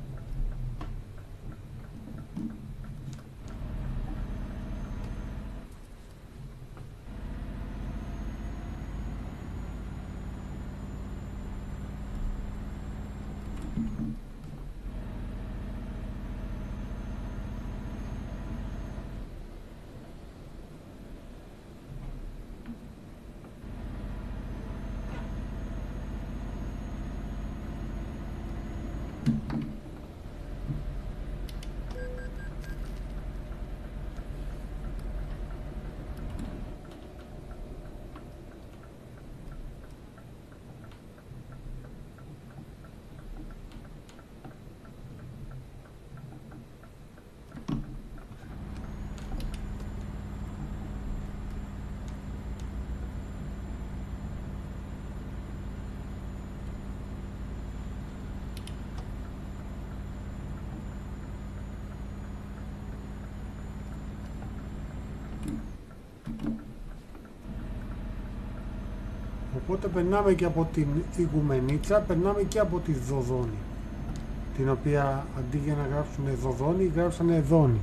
Speaker 1: Οπότε περνάμε και από την Ιγουμενίτσα, περνάμε και από τη Δοδόνη, την οποία αντί για να γράψουν Δοδόνη, γράψανε Δόνη.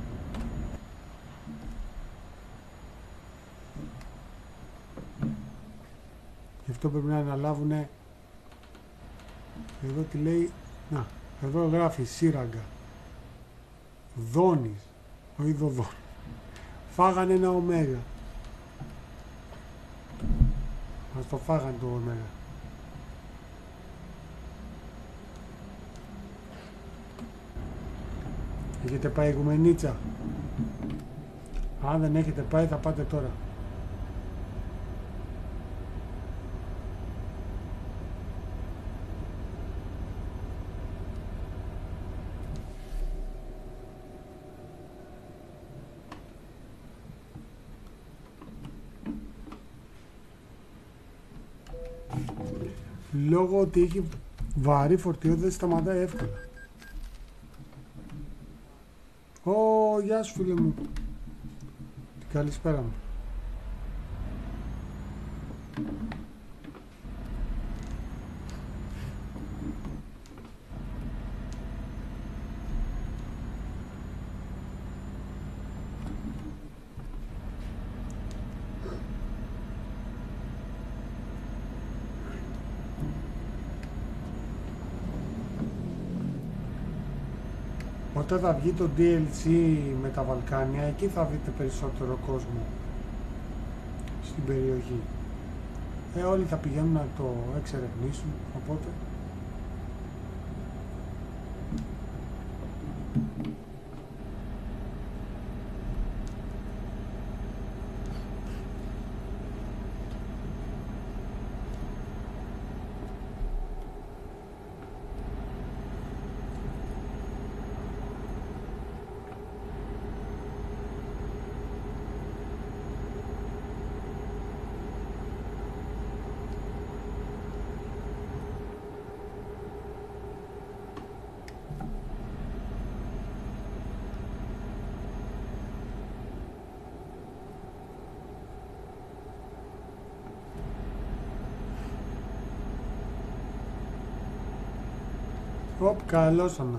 Speaker 1: Γι' αυτό πρέπει να αναλάβουν, εδώ τι λέει, να, εδώ γράφει Σύραγγα, Δόνης, όχι Δοδόνη. Φάγανε ένα ωμέγα. Μας το φάγανε το ωμέγα. Έχετε πάει Ιγουμενίτσα? Αν δεν έχετε πάει θα πάτε τώρα. Λόγω ότι έχει βαρύ φορτίο δεν σταματάει εύκολα. Ω, γεια σου φίλε μου. Καλησπέρα μου. Όταν θα βγει το ντι ελ σι με τα Βαλκάνια, εκεί θα δείτε περισσότερο κόσμο στην περιοχή. Ε, όλοι θα πηγαίνουν να το εξερευνήσουν, οπότε... Οπ, καλώς ανα.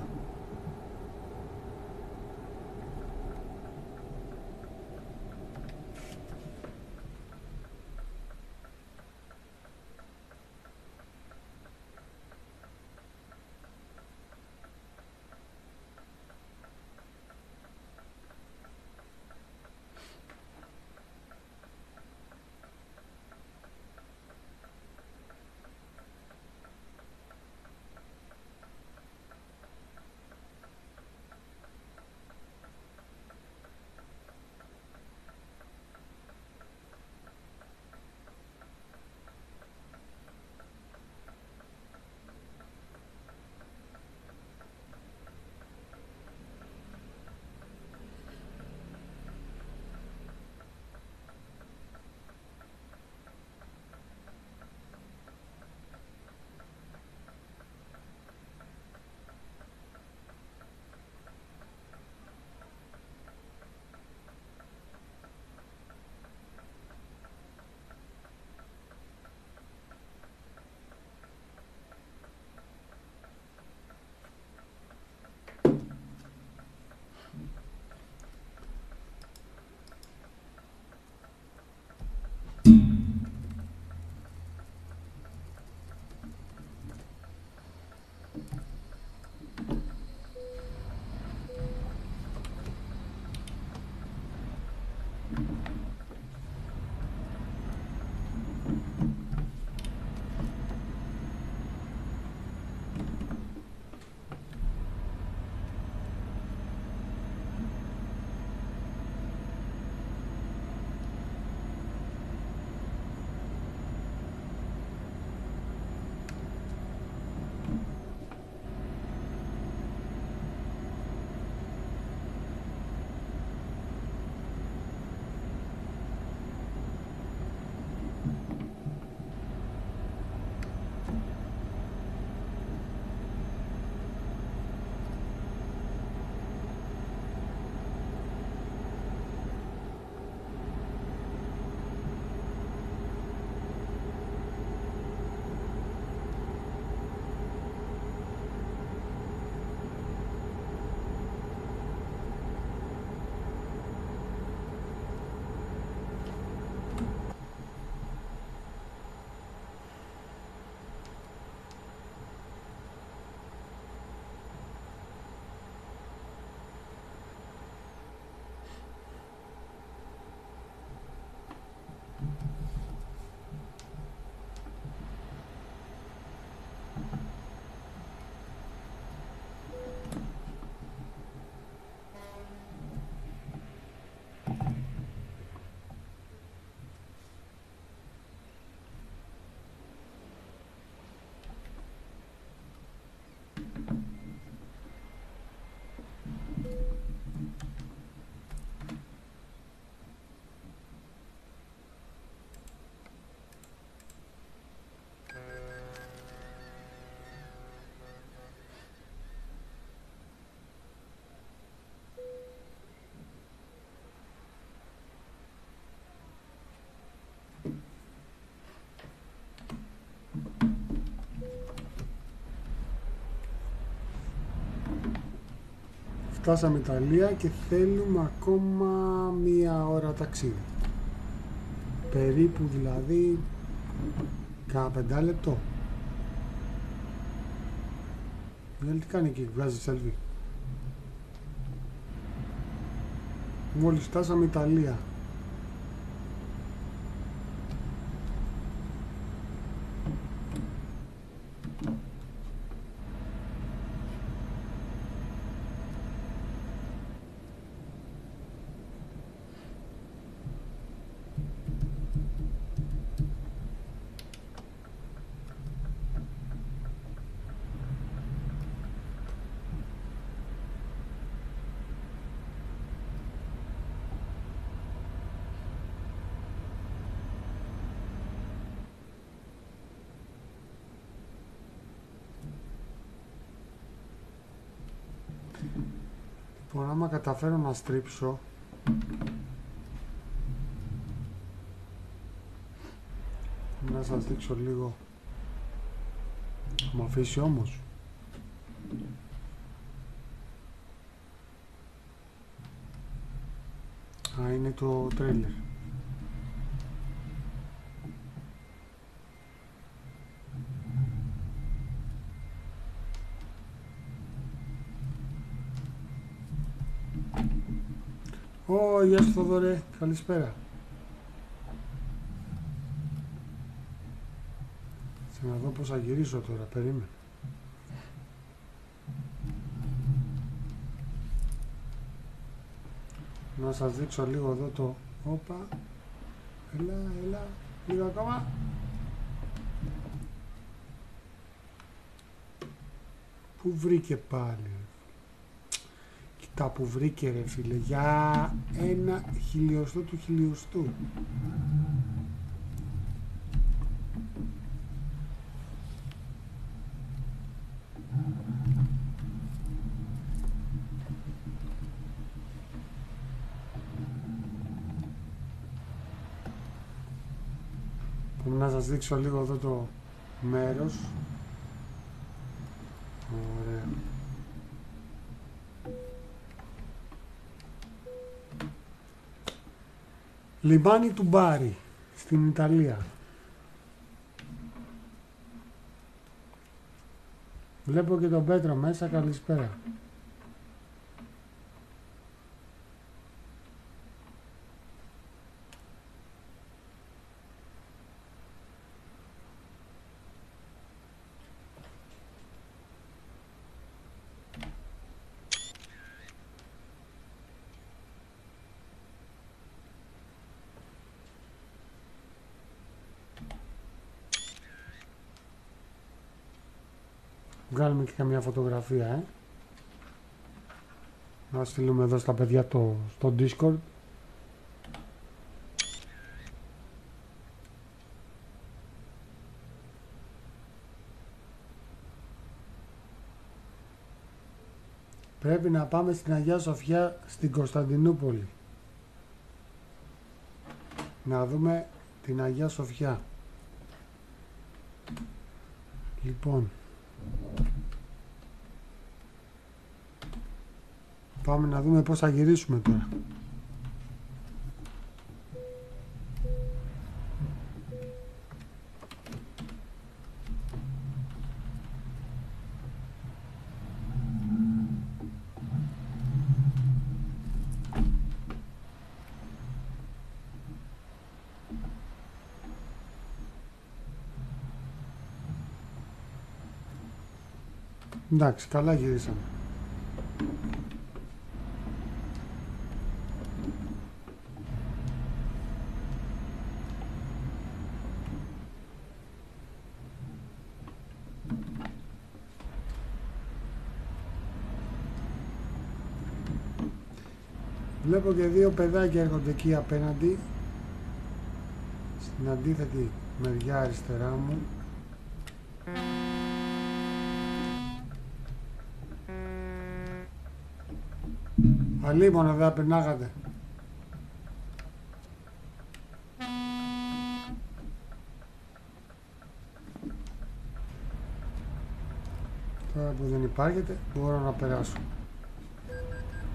Speaker 1: φτάσαμε Ιταλία και θέλουμε ακόμα μία ώρα ταξίδι. Περίπου δηλαδή κάνα πεντάλεπτο. Δηλαδή τι κάνει εκεί, βγάζει selfie. Μόλις φτάσαμε Ιταλία. Λοιπόν, άμα καταφέρω να στρίψω, να σας δείξω λίγο. Θα μου αφήσει όμως. Α, είναι το τρέιλερ. Ω, γεια σου Θοδωρέ, καλησπέρα. Θα να δω πως θα γυρίσω τώρα, περίμενε. Να σας δείξω λίγο εδώ το... Όπα. Έλα, έλα, λίγο ακόμα. Πού βρήκε πάλι. Κοίτα που βρήκε ρε φίλε, για ένα χιλιοστό του χιλιοστού. Να σας δείξω λίγο εδώ το μέρος. Ωραία. Λιμάνι του Μπάρι στην Ιταλία. Βλέπω και τον Πέτρο μέσα, καλησπέρα. Βγάλουμε και καμιά φωτογραφία, ε. Να στείλουμε εδώ στα παιδιά το, στο Discord. Πρέπει να πάμε στην Αγία Σοφιά στην Κωνσταντινούπολη. Να δούμε την Αγία Σοφιά. Λοιπόν, πάμε να δούμε πώς θα γυρίσουμε τώρα. Εντάξει, καλά γυρίσαμε. Βλέπω και δύο παιδάκια έρχονται εκεί απέναντι, στην αντίθετη μεριά αριστερά μου. Αλίμονα δεν περνάγατε. Τώρα που δεν υπάρχετε μπορώ να περάσω.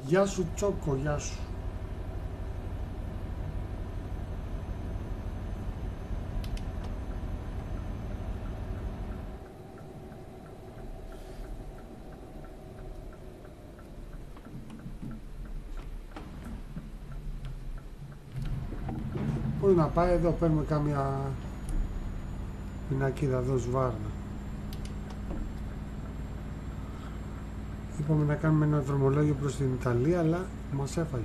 Speaker 1: Γεια σου Τσόκο, γεια σου. Πού να πάει εδώ, παίρνουμε κάμια πινακίδα εδώ, Σβάρνα. Είπαμε να κάνουμε ένα δρομολόγιο προς την Ιταλία, αλλά μας έφαγε.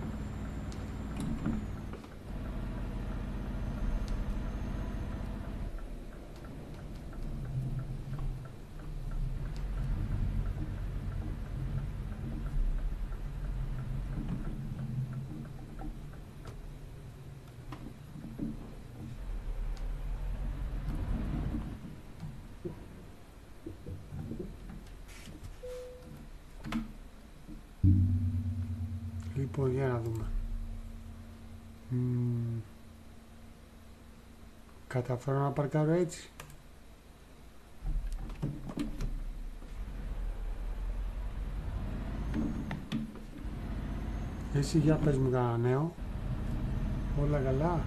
Speaker 1: Λοιπόν, για να δούμε. Μ, καταφέρω να παρκάρω έτσι. Εσύ για πες μου κανένα νέο. Όλα καλά.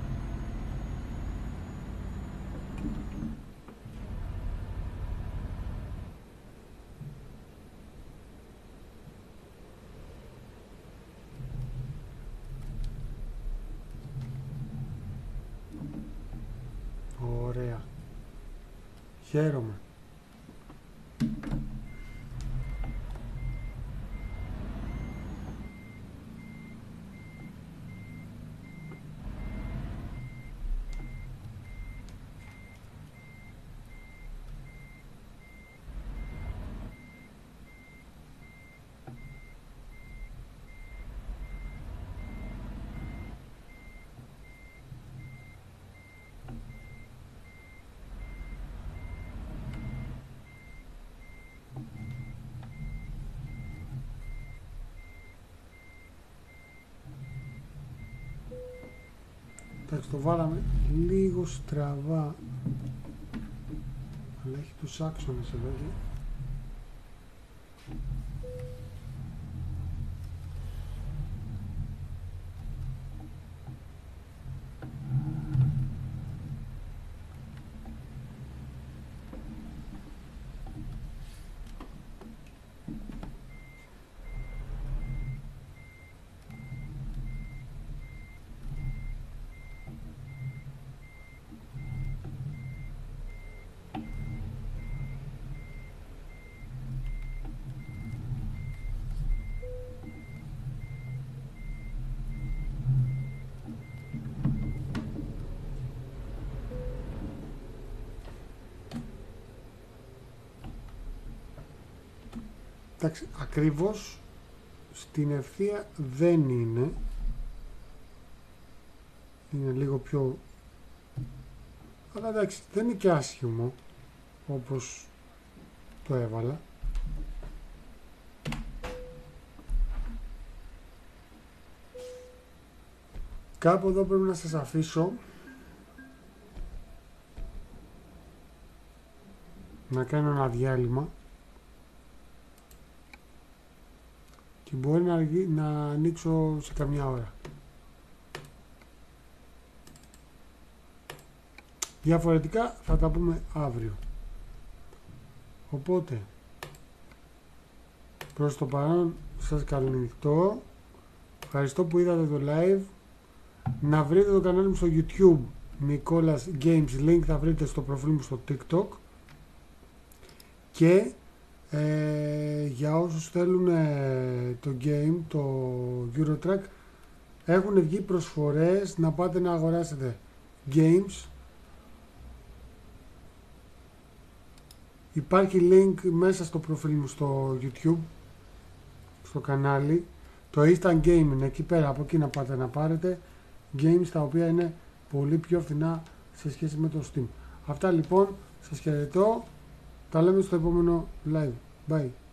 Speaker 1: Ωραία. Χαίρομαι. Εντάξει, το βάλαμε λίγο στραβά, αλλά έχει τους άξονες εδώ και... Εντάξει, ακριβώς στην ευθεία δεν είναι. Είναι λίγο πιο... Αλλά εντάξει, δεν είναι και άσχημο όπως το έβαλα. Κάπου εδώ πρέπει να σας αφήσω. Να κάνω ένα διάλειμμα. Και μπορεί να, αργεί, να ανοίξω σε καμιά ώρα. Διαφορετικά θα τα πούμε αύριο. Οπότε, προς το παρόν σας καληνυχτώ. Ευχαριστώ που είδατε το live. Να βρείτε το κανάλι μου στο YouTube, Νικόλας Games, link θα βρείτε στο προφίλ μου στο TikTok. Και ε, για όσους θέλουν ε, το game, το Eurotrack, έχουν βγει προσφορές να πάτε να αγοράσετε games. Υπάρχει link μέσα στο προφίλ μου στο YouTube, στο κανάλι. Το Instant Gaming, εκεί πέρα, από εκεί να πάτε να πάρετε games τα οποία είναι πολύ πιο φθηνά σε σχέση με το Steam. Αυτά λοιπόν, σας χαιρετώ. Τα λέμε στο επόμενο live. Bye.